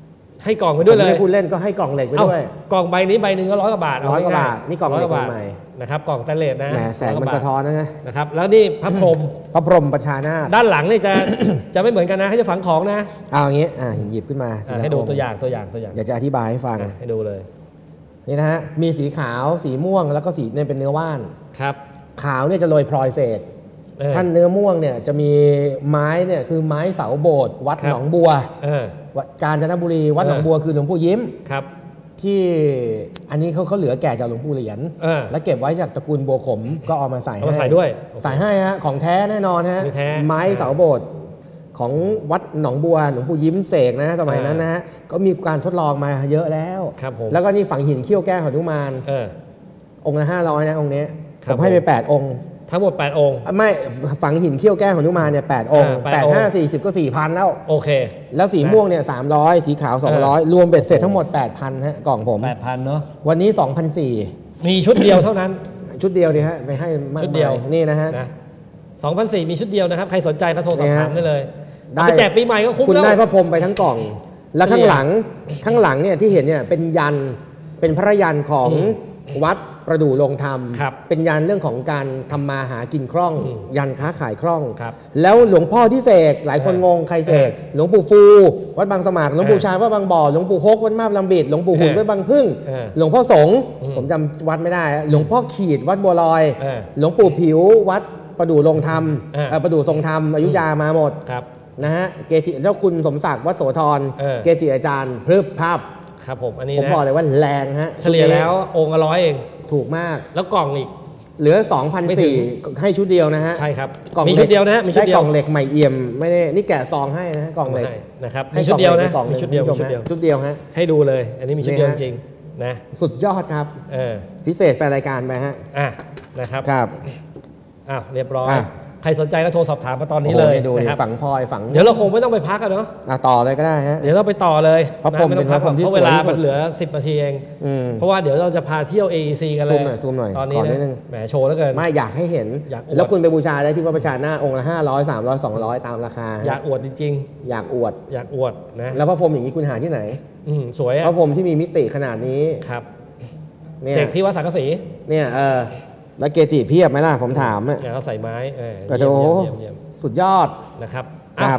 ให้กล่องไปด้วยเลยไม่ได้พูดเล่นก็ให้กล่องเหล็กไปด้วยกล่องใบนี้ใบหนึ่งก็ร้อยกว่าบาทร้อยกว่าบาทนี่กล่องเหล็กใหม่นะครับกล่องสแตนเลสนะแหมแสงมันสะท้อนนะนะครับแล้วนี่พระพรหมพระพรหมประชานาถด้านหลังนี่จะ จะไม่เหมือนกันนะให้จะฝังของนะเอาอย่างงี้อ่าหยิบขึ้นมาให้ดูตัวอย่างตัวอย่างตัวอย่างอยากจะอธิบายให้ฟังให้ดูเลยนี่นะฮะมีสีขาวสีม่วงแล้วก็สีเนี่ยเป็นเนื้อว่านครับขาวเนี่ยจะโรยพลอยเศษท่านเนื้อม่วงเนี่ยจะมีไม้เนี่ยคือไม้เสาโบสถ์วัดหนองบัววัดกาญจนบุรีวัดหนองบัวคือหลวงปู่ยิ้มครับที่อันนี้เขาเขาเหลือแก่จากหลวงปู่เหรียญแล้วเก็บไว้จากตระกูลบัวขมก็เอามาใส่ให้ใส่ด้วยใส่ให้ฮะของแท้แน่นอนฮะไม้เสาโบสถ์ของวัดหนองบัวหลวงปู่ยิ้มเสกนะสมัยนั้นนะฮะก็มีการทดลองมาเยอะแล้วแล้วก็นี่ฝังหินเขี้ยวแก้วหนุมานองค์ละห้าร้อยนะองค์นี้ผมให้ไปแปดองค์ทั้งหมดแปดองค์ไม่ฝังหินเขี้ยวแก้วหนุมานเนี่ยแปดองค์แปด ห้า สี่สิบก็ สี่พัน แล้วโอเคแล้วสีม่วงเนี่ยสามร้อยสีขาวสองร้อยรวมเบ็ดเสร็จทั้งหมด แปดพัน ฮะกล่องผมแปดพันเนาะวันนี้ สองพันสี่ร้อยมีชุดเดียวเท่านั้นชุดเดียวดิฮะไปให้ชุดเดียวนี่นะฮะสองพันสี่ร้อยมีชุดเดียวนะครับใครสนใจก็โทรสอบถามได้เลยได้แจกปีใหม่ก็คุ้มแล้วคุณได้พระพรหมไปทั้งกล่องแล้วข้างหลังข้างหลังเนี่ยที่เห็นเนี่ยเป็นยันเป็นพระยันของวัดประดู่ลงธรรมเป็นยันเรื่องของการทำมาหากินคล่องยันค้าขายคล่องแล้วหลวงพ่อที่เสกหลายคนงงใครเสกหลวงปู่ฟูวัดบางสมัครหลวงปู่ชาวัดบางบ่อหลวงปู่ฮกวัดมาบลำบิดหลวงปู่หุ่นวัดบางพึ่งหลวงพ่อสงฆ์ผมจำวัดไม่ได้หลวงพ่อขีดวัดบัวลอยหลวงปู่ผิววัดประดู่ลงธรรมประดู่ทรงธรรมอยุธยามาหมดนะฮะเกจิแล้วคุณสมศักดิ์วัดโสธรเกจิอาจารย์พรึบภาพครับผมอันนี้ผมบอกเลยว่าแรงฮะเฉลี่ยแล้วองค์ละร้อยเองถูกมากแล้วกล่องอีกเหลือ สองพันสี่ร้อย ให้ชุดเดียวนะฮะใช่ครับมีชุดเดียวนะมีชุดเดียวได้กล่องเหล็กใหม่เอี่ยมไม่ได้นี่แกะซองให้นะกล่องเหล็กนะครับมีชุดเดียวนะมีชุดเดียวชุดเดียวชุดเดียวฮะให้ดูเลยอันนี้มีชุดเดียวจริงนะสุดยอดครับพิเศษแฟนรายการไปฮะอ่ะนะครับครับอ้าวเรียบร้อยใครสนใจก็โทรสอบถามมาตอนนี้เลยนะครับฝังพลอยฝังเดี๋ยวเราคงไม่ต้องไปพักกันเนาะต่อเลยก็ได้ฮะเดี๋ยวเราไปต่อเลยเพราะผมเป็นพระผมที่เพราะเวลามันเหลือสิบนาทีเองเพราะว่าเดี๋ยวเราจะพาเที่ยว เอ อี ซี กันเลยซูมหน่อยซูมหน่อยตอนนี้นะแหมโชว์แล้วเกินไม่อยากให้เห็นแล้วคุณไปบูชาได้ที่วัดประชานาถองค์ละห้าร้อย สามร้อย สองร้อยตามราคาอยากอวดจริงๆอยากอวดอยากอวดนะแล้วพระพรหมอย่างนี้คุณหาที่ไหนอืมสวยพระพรหมที่มีมิติขนาดนี้ครับเสกที่วัดสังกะสีเนี่ยเออแล้วเกจิเพียบไหมล่ะผมถามเนี่ยเขาใส่ไม้เออโอ้โหสุดยอดนะครับครับ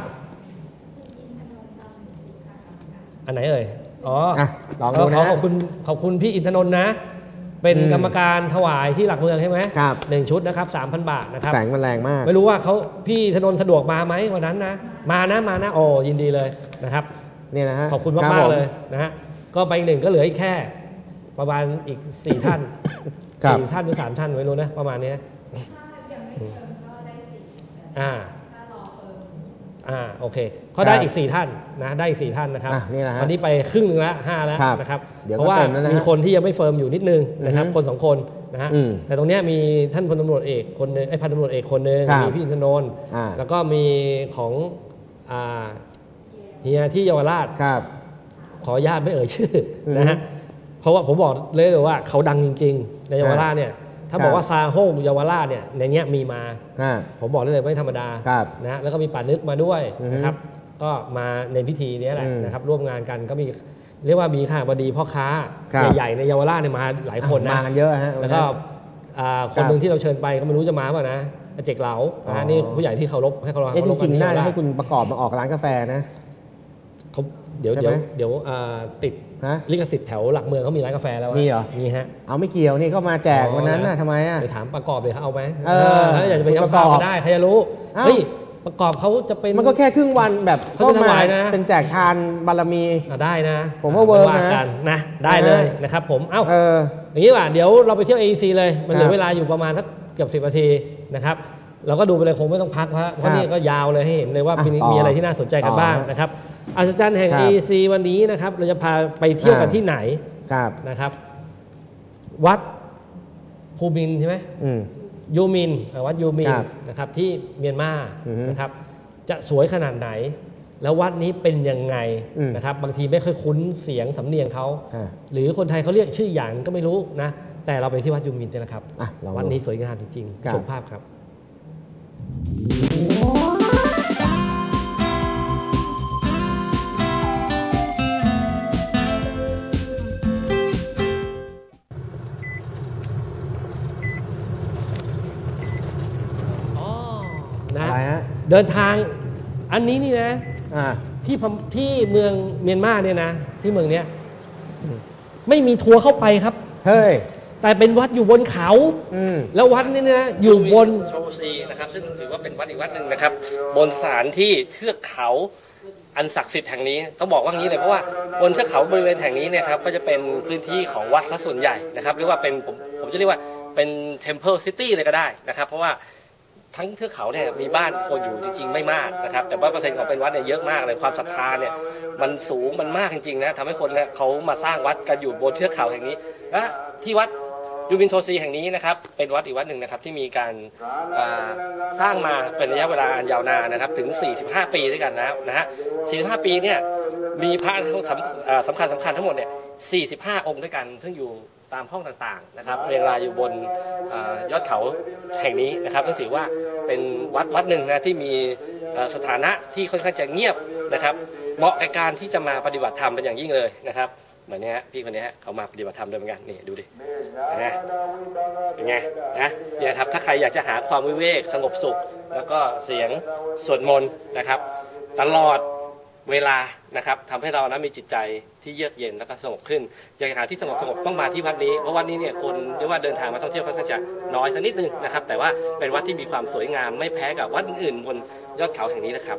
อันไหนเอ่ยอ๋อลองดูนะขอบคุณขอบคุณพี่อินทนนท์นะเป็นกรรมการถวายที่หลักเมืองใช่ไหมครับหนึ่งชุดนะครับ สามพัน บาทนะครับแสงมันแรงมากไม่รู้ว่าเขาพี่อินทนนท์สะดวกมาไหมวันนั้นนะมานะมานะโอ้ยินดีเลยนะครับนี่นะฮะขอบคุณมากๆเลยนะฮะก็ไปหนึ่งก็เหลืออีกแค่ประมาณอีกสี่ท่านสี่ท่านหรือสามท่านไม่รู้นะประมาณนี้อ่าอ่าโอเคเขาได้อีกสี่ท่านนะได้อีกสี่ท่านนะครับวันนี้ไปครึ่งนึงแล้วห้าแล้วนะครับเพราะว่ามีคนที่ยังไม่เฟิร์มอยู่นิดนึงนะครับคนสองคนนะฮะแต่ตรงนี้มีท่านพลตำรวจเอกคนนึงไอ้พันตำรวจเอกคนนึงมีพี่อินทนนท์แล้วก็มีของอ่าเฮียที่เยาวราชขออนุญาตไม่เอ่ยชื่อนะฮะเพราะว่าผมบอกเลยว่าเขาดังจริงๆในเยาวราชเนี่ยถ้าบอกว่าซาโฮงเยาวราชเนี่ยในนี้มีมาผมบอกได้เลยไม่ธรรมดานะแล้วก็มีป่านึกมาด้วยนะครับก็มาในพิธีนี้แหละนะครับร่วมงานกันก็มีเรียกว่ามีข้าบดีพ่อค้าใหญ่ๆในเยาวราชเนี่ยมาหลายคนนะมากันเยอะฮะแล้วก็คนหนึ่งที่เราเชิญไปก็ไม่รู้จะมาเปล่านะเจกเหลานี่ผู้ใหญ่ที่เคารพให้เคารพจริงๆน่าจะให้คุณประกอบมาออกร้านกาแฟนะเดี๋ยวเดี๋ยวเดี๋ยวติดลิขสิทธิ์แถวหลักเมืองเขามีร้านกาแฟแล้วมีเหรอมีฮะเอาไม่เกี่ยวนี่เขามาแจกวันนั้นน่ะทำไมอ่ะไปถามประกอบเลยเขาเอาไหมเออถ้าอยากจะไปประกอบได้ใครจะรู้เฮ้ยประกอบเขาจะเป็นมันก็แค่ครึ่งวันแบบก็มาเป็นแจกทานบารมีได้นะผมว่าเวิร์กนะนะได้เลยนะครับผมเอ้าอย่างนี้ว่ะเดี๋ยวเราไปเที่ยว เอ อี ซี เลยมันเหลือเวลาอยู่ประมาณสักเกือบสิบนาทีนะครับเราก็ดูไปเลยคงไม่ต้องพักเพราะนี่ก็ยาวเลยให้เห็นเลยว่ามีอะไรที่น่าสนใจกันบ้างนะครับอัศจรรย์แห่ง เอ อี ซี วันนี้นะครับเราจะพาไปเที่ยวกันที่ไหนนะครับวัดภูมินใช่ไหมยูมินวัดยูมินนะครับที่เมียนมานะครับจะสวยขนาดไหนแล้ววัดนี้เป็นยังไงนะครับบางทีไม่ค่อยคุ้นเสียงสำเนียงเขาหรือคนไทยเขาเรียกชื่ออย่างก็ไม่รู้นะแต่เราไปที่วัดยูมินนี่แหละครับวัดนี้สวยงามจริงๆชมภาพครับนะเดินทางอันนี้นี่นะที่ที่เมืองเมียนมาเนี่ยนะที่เมืองเนี้ยไม่มีทัวร์เข้าไปครับเฮ้ยแต่เป็นวัดอยู่บนเขาแล้ววัดนี่นะอยู่บนโชซีนะครับซึ่งถือว่าเป็นวัดอีกวัดหนึ่งนะครับบนสถานที่เทือกเขาอันศักดิ์สิทธิ์แห่งนี้ต้องบอกว่างี้เลยเพราะว่าบนเทือกเขาบริเวณแห่งนี้เนี่ยครับก็จะเป็นพื้นที่ของวัดซะส่วนใหญ่นะครับเรียกว่าเป็นผมผมจะเรียกว่าเป็น Temple City เลยก็ได้นะครับเพราะว่าทั้งเทือกเขาเนี่ยมีบ้านคนอยู่จริงๆไม่มากนะครับแต่ว่าเปอร์เซ็นต์ของเป็นวัดเนี่ยเยอะมากเลยความศรัทธาเนี่ยมันสูงมันมากจริงๆนะทำให้คนเนี่ยเขามาสร้างวัดกันอยู่บนเทือกเขาแห่งนี้และที่วัดยูบินโทซีแห่งนี้นะครับเป็นวัดอีกวัดหนึ่งนะครับที่มีการสร้างมาเป็นระยะเวลาอันยาวนานนะครับถึงสี่สิบห้าปีด้วยกันแล้วนะฮะสี่สิบห้าปีเนี่ยมีพระสำคัญสำคัญทั้งหมดเนี่ยสี่สิบห้าองค์ด้วยกันซึ่งอยู่ตามห้องต่างๆนะครับเรียงรายอยู่บนยอดเขาแห่งนี้นะครับต้องถือว่าเป็นวัดวัดหนึ่งนะที่มีสถานะที่ค่อนข้างจะเงียบนะครับเหมาะกับการที่จะมาปฏิบัติธรรมเป็นอย่างยิ่งเลยนะครับเหมือนนี้ฮะพี่คนนี้ฮะเขามาปฏิบัติธรรมด้วยเหมือนกันนี่ดูดินะเป็นไงนะเนี่ยครับถ้าใครอยากจะหาความวิเวกสงบสุขแล้วก็เสียงสวดมนต์นะครับตลอดเวลานะครับทำให้เรานะมีจิตใจที่เยือกเย็นแล้วก็สงบขึ้นอยากหาที่สงบสงบต้องมาที่วัดนี้เพราะวัดนี้เนี่ยคนเรียกว่าเดินทางมาท่องเที่ยวค่อนข้างจะน้อยสักนิดนึงนะครับแต่ว่าเป็นวัดที่มีความสวยงามไม่แพ้กับวัดอื่นๆบนยอดเขาแห่งนี้นะครับ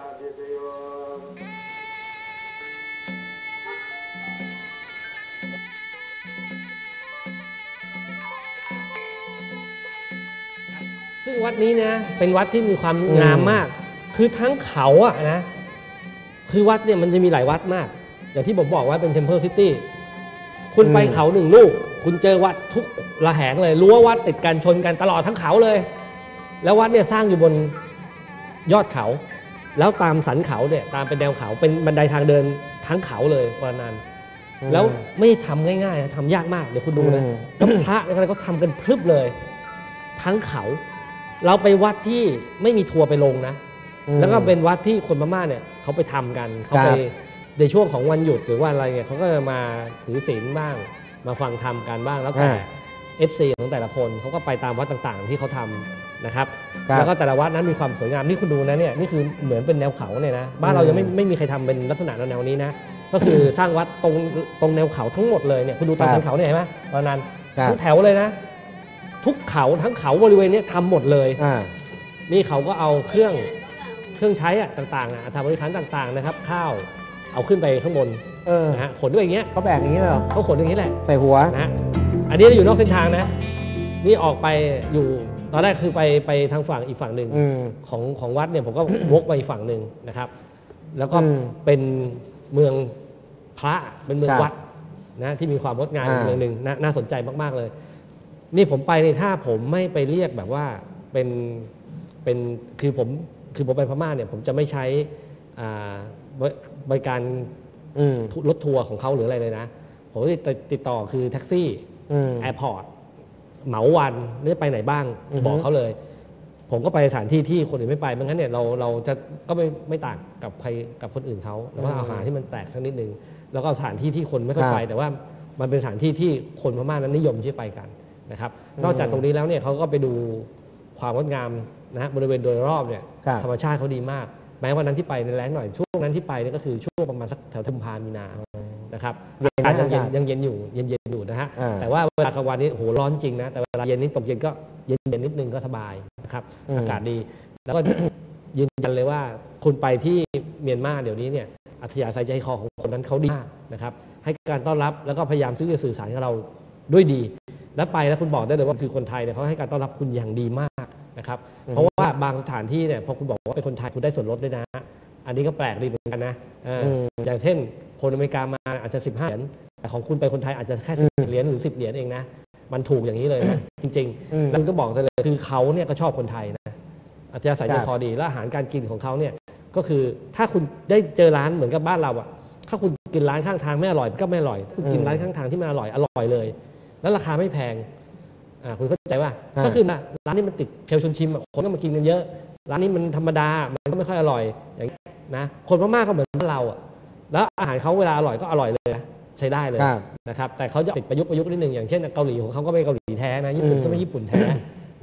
ซึ่งวัดนี้นะเป็นวัดที่มีความงามมากคือทั้งเขาอะนะคือวัดเนี่ยมันจะมีหลายวัดมากอย่างที่ผมบอกว่าเป็น Temple City คุณไปเขาหนึ่งลูกคุณเจอวัดทุกระแหงเลยรั้ววัดติดกันชนกันตลอดทั้งเขาเลยแล้ววัดเนี่ยสร้างอยู่บนยอดเขาแล้วตามสันเขาเนี่ยตามเป็นแนวเขาเป็นบันไดทางเดินทั้งเขาเลยประมาณแล้วไม่ทำง่ายๆทำยากมากเดี๋ยวคุณดูนะแล้วพระอะไรก็ทำกันพรึบเลยทั้งเขาเราไปวัดที่ไม่มีทัวร์ไปลงนะแล้วก็เป็นวัดที่คนพม่าเนี่ยเขาไปทำกันเขาไปในช่วงของวันหยุดหรือว่าอะไรเนี่ยเขาก็จะมาถือศีลบ้างมาฟังธรรมกันบ้างแล้วแต่ เอฟ ซี ของแต่ละคนเขาก็ไปตามวัดต่างๆที่เขาทำนะครับแล้วก็แต่ละวัดนั้นมีความสวยงามนี่คุณดูนะเนี่ยนี่คือเหมือนเป็นแนวเขาเนี่ยนะบ้านเรายังไม่ไม่มีใครทำเป็นลักษณะแนวนี้นะก็คือสร้างวัดตรงตรงแนวเขาทั้งหมดเลยเนี่ยคุณดูตามทางเขาเนี่ยเห็นไหมตอนนั้นทั้งแถวเลยนะทุกเขาทั้งเขาบริเวณนี้ทำหมดเลยนี่เขาก็เอาเครื่องเครื่องใช้ต่างๆทำบริการต่างๆนะครับข้าวเอาขึ้นไปข้างบนนะฮะขนด้วยอย่างเงี้ยเขาแบกอย่างนี้เลยเขาขนอย่างนี้แหละใส่หัวนะอันนี้อยู่นอกเส้นทางนะนี่ออกไปอยู่ตอนแรกคือไปไปทางฝั่งอีกฝั่งหนึ่งของของวัดเนี่ยผมก็วกไปอีกฝั่งหนึ่งนะครับแล้วก็เป็นเมืองพระเป็นเมืองวัดนะที่มีความงดงามเมืองหนึ่งน่าสนใจมากๆเลยนี่ผมไปในถ้าผมไม่ไปเรียกแบบว่าเป็นเป็นคือผมคือผมไปพม่าเนี่ยผมจะไม่ใช้บริการรถทัวร์ของเขาหรืออะไรเลยนะผมติดต่อคือแท็กซี่แอร์พอร์ตเหมาวันหรือไปไหนบ้างบอกเขาเลยผมก็ไปสถานที่ที่คนอื่นไม่ไปไม่งั้นเนี่ยเราเราจะก็ไม่ไม่ต่างกับใครกับคนอื่นเขาแล้วก็อาหารที่มันแปลกสักนิดนึงแล้วก็สถานที่ที่คนไม่ค่อยไปแต่ว่ามันเป็นสถานที่ที่คนพม่านั้นนิยมที่ไปกันนะครับนอกจากตรงนี้แล้วเนี่ยเขาก็ไปดูความงดงามนะบริเวณโดยรอบเนี่ยธรรมชาติเขาดีมากแม้วันนั้นที่ไปในแรงหน่อยช่วงนั้นที่ไปเนี่ยก็คือช่วงประมาณสักแถวกุมภาพันธ์มีนานะครับอากาศยังเย็นยังเย็นอยู่เย็นเย็นอยู่นะฮะแต่ว่าเวลากลางวันนี้โหร้อนจริงนะแต่เวลาเย็นนี้ตกเย็นก็เย็นเย็นนิดนึงก็สบายนะครับอากาศดีแล้วก็ยืนยันเลยว่าคุณไปที่เมียนมาเดี๋ยวนี้เนี่ยอัธยาศัยใจคอของคนนั้นเขาดีมากนะครับให้การต้อนรับแล้วก็พยายามที่จะสื่อสารกับเราด้วยดีแล้วไปแล้วคุณบอกได้เลยว่าคือคนไทยเนี่ยเขาให้การต้อนรับคุณอย่างดีมากนะครับเพราะว่าบางสถานที่เนี่ยพอคุณบอกว่าเป็นคนไทยคุณได้ส่วนลดด้วยนะอันนี้ก็แปลกดีเหมือนกันนะอย่างเช่นคนอเมริกามาอาจจะสิบห้าเหรียญแต่ของคุณไปคนไทยอาจจะแค่สิบเหรียญหรือสิบเหรียญเองนะมันถูกอย่างนี้เลยนะจริงๆแล้วก็บอกได้เลยคือเขาเนี่ยก็ชอบคนไทยนะอัธยาศัยใจคอดีและอาหารการกินของเขาเนี่ยก็คือถ้าคุณได้เจอร้านเหมือนกับบ้านเราอ่ะถ้าคุณกินร้านข้างทางไม่อร่อยก็ไม่อร่อยคุณกินร้านข้างทางที่มันอร่อยอร่อยเลยแล้วราคาไม่แพงอ่าคุณเข้าใจว่าก็คือร้านนี้มันติดเชลชนชิมคนก็มากินกันเยอะร้านนี้มันธรรมดามันก็ไม่ค่อยอร่อยอย่างนี้นะคนพม่าก็เหมือนเราอ่ะแล้วอาหารเขาเวลาอร่อยก็อร่อยเลยนะใช้ได้เลยนะครับแต่เขาจะติดประยุกต์ประยุกต์นิดนึงอย่างเช่นเกาหลีของเขาก็ไม่เกาหลีแท้นะญี่ปุ่นก็ไม่ญี่ปุ่นแท้นะ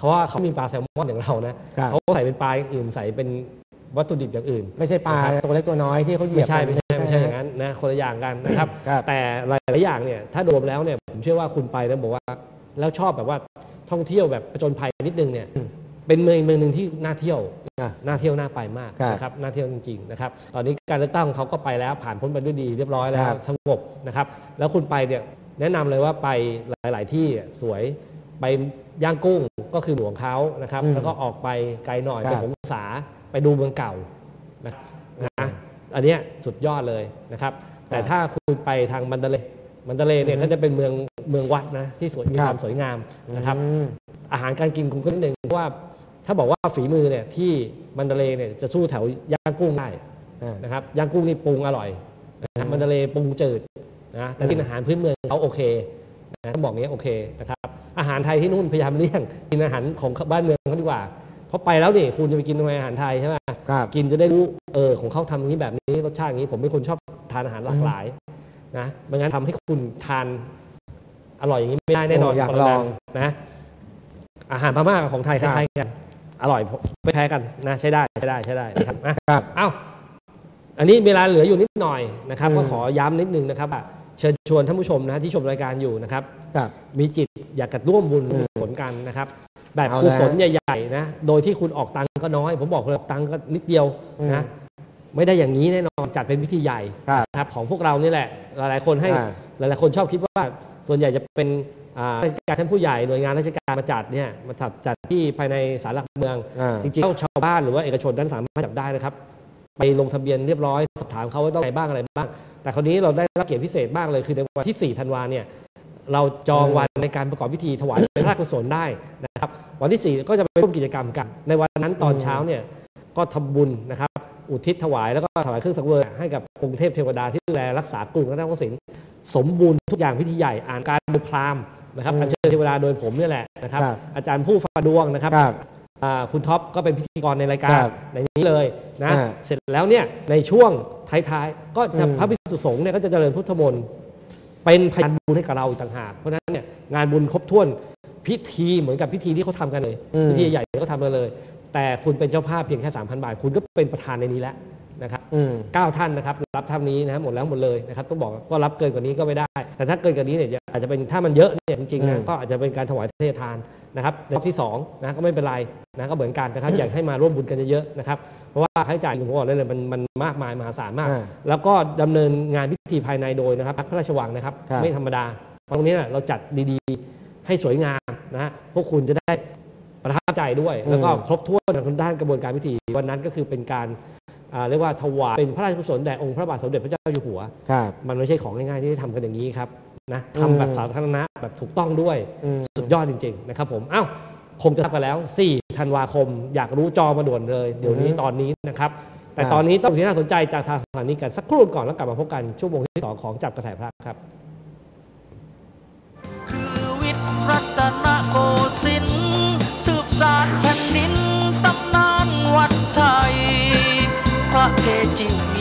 เพราะว่าเขามีปลาแซลมอนอย่างเรานะเขาใส่เป็นปลาอื่นใส่เป็นวัตถุดิบอย่างอื่นไม่ใช่ปลาตัวเล็กตัวน้อยที่เขาเหยียบไม่ใช่ไม่ใช่ไม่ใช่อย่างนั้นนะคนละอย่างกันนะครับแต่หลายๆอย่างเนี่ยถ้ารวมแล้วเนี่ยผมเชื่อว่าคุณไปแล้วบอกว่าแล้วชอบแบบว่าท่องเที่ยวแบบผจญภัยนิดนึงเนี่ยเป็นเมืองเมืองหนึ่งที่น่าเที่ยวน่าเที่ยวน่าไปมากนะครับน่าเที่ยวจริงๆนะครับตอนนี้การเลือกตั้งเขาก็ไปแล้วผ่านพ้นไปด้วยดีเรียบร้อยแล้วสงบนะครับแล้วคุณไปเนี่ยแนะนำเลยว่าไปหลายๆที่สวยไปย่างกุ้งก็คือหลวงเขานะครับแล้วก็ออกไปไกลหน่อยไปหงสาไปดูเมืองเก่านะนะอันนี้สุดยอดเลยนะครับแต่ถ้าคุณไปทางมันดาเลย์มันดาเลย์เนี่ยก็จะเป็นเมืองเมืองวัดนะที่สวยมีความสวยงามนะครับอาหารการกินคุณก็นิดนึงเพราะว่าถ้าบอกว่าฝีมือเนี่ยที่มันดาเลย์เนี่ยจะสู้แถวย่างกุ้งได้นะครับย่างกุ้งนี่ปรุงอร่อยนะมันดาเลย์ปรุงจืดนะแต่กินอาหารพื้นเมืองเขาโอเคนะต้องบอกงี้โอเคนะครับอาหารไทยที่นู่นพยายามเลี่ยงกินอาหารของบ้านเมืองเขาดีกว่าเพราะไปแล้วนี่คุณจะไปกินทำไมอาหารไทยใช่ไหมกินจะได้รู้เออของเขาทำอย่างนี้แบบนี้รสชาติอย่างนี้ผมเป็นคนชอบทานอาหารหลากหลายนะไม่งั้นทำให้คุณทานอร่อยอย่างนี้ไม่ได้แน่นอนอยากลองนะอาหารพม่าของไทยคล้ายๆกันอร่อยไม่แพ้กันนะใช้ได้ใช้ได้ใช้ได้นะครับนะครับเอ้าอันนี้เวลาเหลืออยู่นิดหน่อยนะครับก็ขอย้ำนิดนึงนะครับเชิญชวนท่านผู้ชมนะที่ชมรายการอยู่นะครับมีจิตอยากจะร่วมบุญกุศลกันนะครับแบบกุศลใหญ่ๆนะโดยที่คุณออกตังก็น้อยผมบอกเลยออกตังก็นิดเดียวนะไม่ได้อย่างนี้แน่นอนจัดเป็นพิธีใหญ่ครับของพวกเรานี่แหละหลายๆคนให้หลายๆคนชอบคิดว่าส่วนใหญ่จะเป็นราชการชั้นผู้ใหญ่หน่วยงานราชการมาจัดเนี่ยมาจัดจัดที่ภายในศาลหลักเมืองจริงๆชาวบ้านหรือว่าเอกชนนั้นสามารถจัดได้นะครับไปลงทะเบียนเรียบร้อยสอบถามเขาว่าต้องอะไรบ้างอะไรบ้างแต่คราวนี้เราได้รับเกียรติพิเศษมากเลยคือในวันที่สี่ธันวาเนี่ยเราจองวันในการประกอบพิธีถวายเป็นพระราชกุศลได้นะครับวันที่สี่ก็จะไปร่วมกิจกรรมกันในวันนั้นตอนเช้าเนี่ยก็ทำบุญนะครับอุทิศถวายแล้วก็ถวายเครื่องสังเวยให้กับองค์เทพเทวดาที่ดูแลรักษากรุงรัตนโกสินทร์สมบูรณ์ทุกอย่างพิธีใหญ่อ่านการบุพรามนะครับอัญเชิญเทวดาโดยผมนี่แหละนะครับอาจารย์ผู้ฟ้าดวงนะครับคุณท็อปก็เป็นพิธีกรในรายการในนี้เลยนะเสร็จแล้วเนี่ยในช่วงท้ายๆก็พระภิกษุสงฆ์เนี่ยก็จะเจริญพุทธมนต์เป็นพยานบุญให้กับเราต่างหากเพราะฉะนั้นเนี่ยงานบุญครบถ้วนพิธีเหมือนกับพิธีที่เขาทำกันเลยพิธีใหญ่เขาทำกันเลยแต่คุณเป็นเจ้าภาพเพียงแค่ สามพัน บาทคุณก็เป็นประธานในนี้แล้วนะครับเก้าท่านนะครับรับท่านนี้นะหมดแล้วหมดเลยนะครับต้องบอกก็รับเกินกว่านี้ก็ไม่ได้แต่ถ้าเกินกว่านี้เนี่ยอาจจะเป็นถ้ามันเยอะเนี่ยจริงๆนะก็อาจจะเป็นการถวายเทศทานนะครับในรอบที่สองนะก็ไม่เป็นไรนะก็เหมือนกันนะครับอยากให้มาร่วมบุญกันเยอะๆนะครับเพราะว่าค่าใช้จ่ายผมบอกเลยเลยมันมันมากมายมหาศาลมากแล้วก็ดำเนินงานพิธีภายในโดยนะครับพระราชวังนะครับไม่ธรรมดาตรงนี้เราจัดดีๆให้สวยงามนะพวกคุณจะได้ประทับใจด้วยแล้วก็ครบถ้วนในด้านกระบวนการพิธีวันนั้นก็คือเป็นการเรียกว่าถวายเป็นพระราชกุศลแด่องค์พระบาทสมเด็จพระเจ้าอยู่หัวมันไม่ใช่ของง่ายๆที่ทำกันอย่างนี้ครับนะทำแบบสาธารณะแบบถูกต้องด้วยสุดยอดจริงๆนะครับผมอ้าวคงจะทราบกันแล้วสี่ธันวาคมอยากรู้จอมาด่วนเลยเดี๋ยวนี้ตอนนี้นะครับแต่ตอนนี้ต้องสิ่งที่น่าสนใจจากทางสถานีกันสักครู่ก่อนแล้วกลับมาพบกันชั่วโมงที่สองของจับกระแสพระครับคือวิทย์รัตนโกสินทร์สืบสานแผ่นดินตำนานวัดไทยพระเกจิ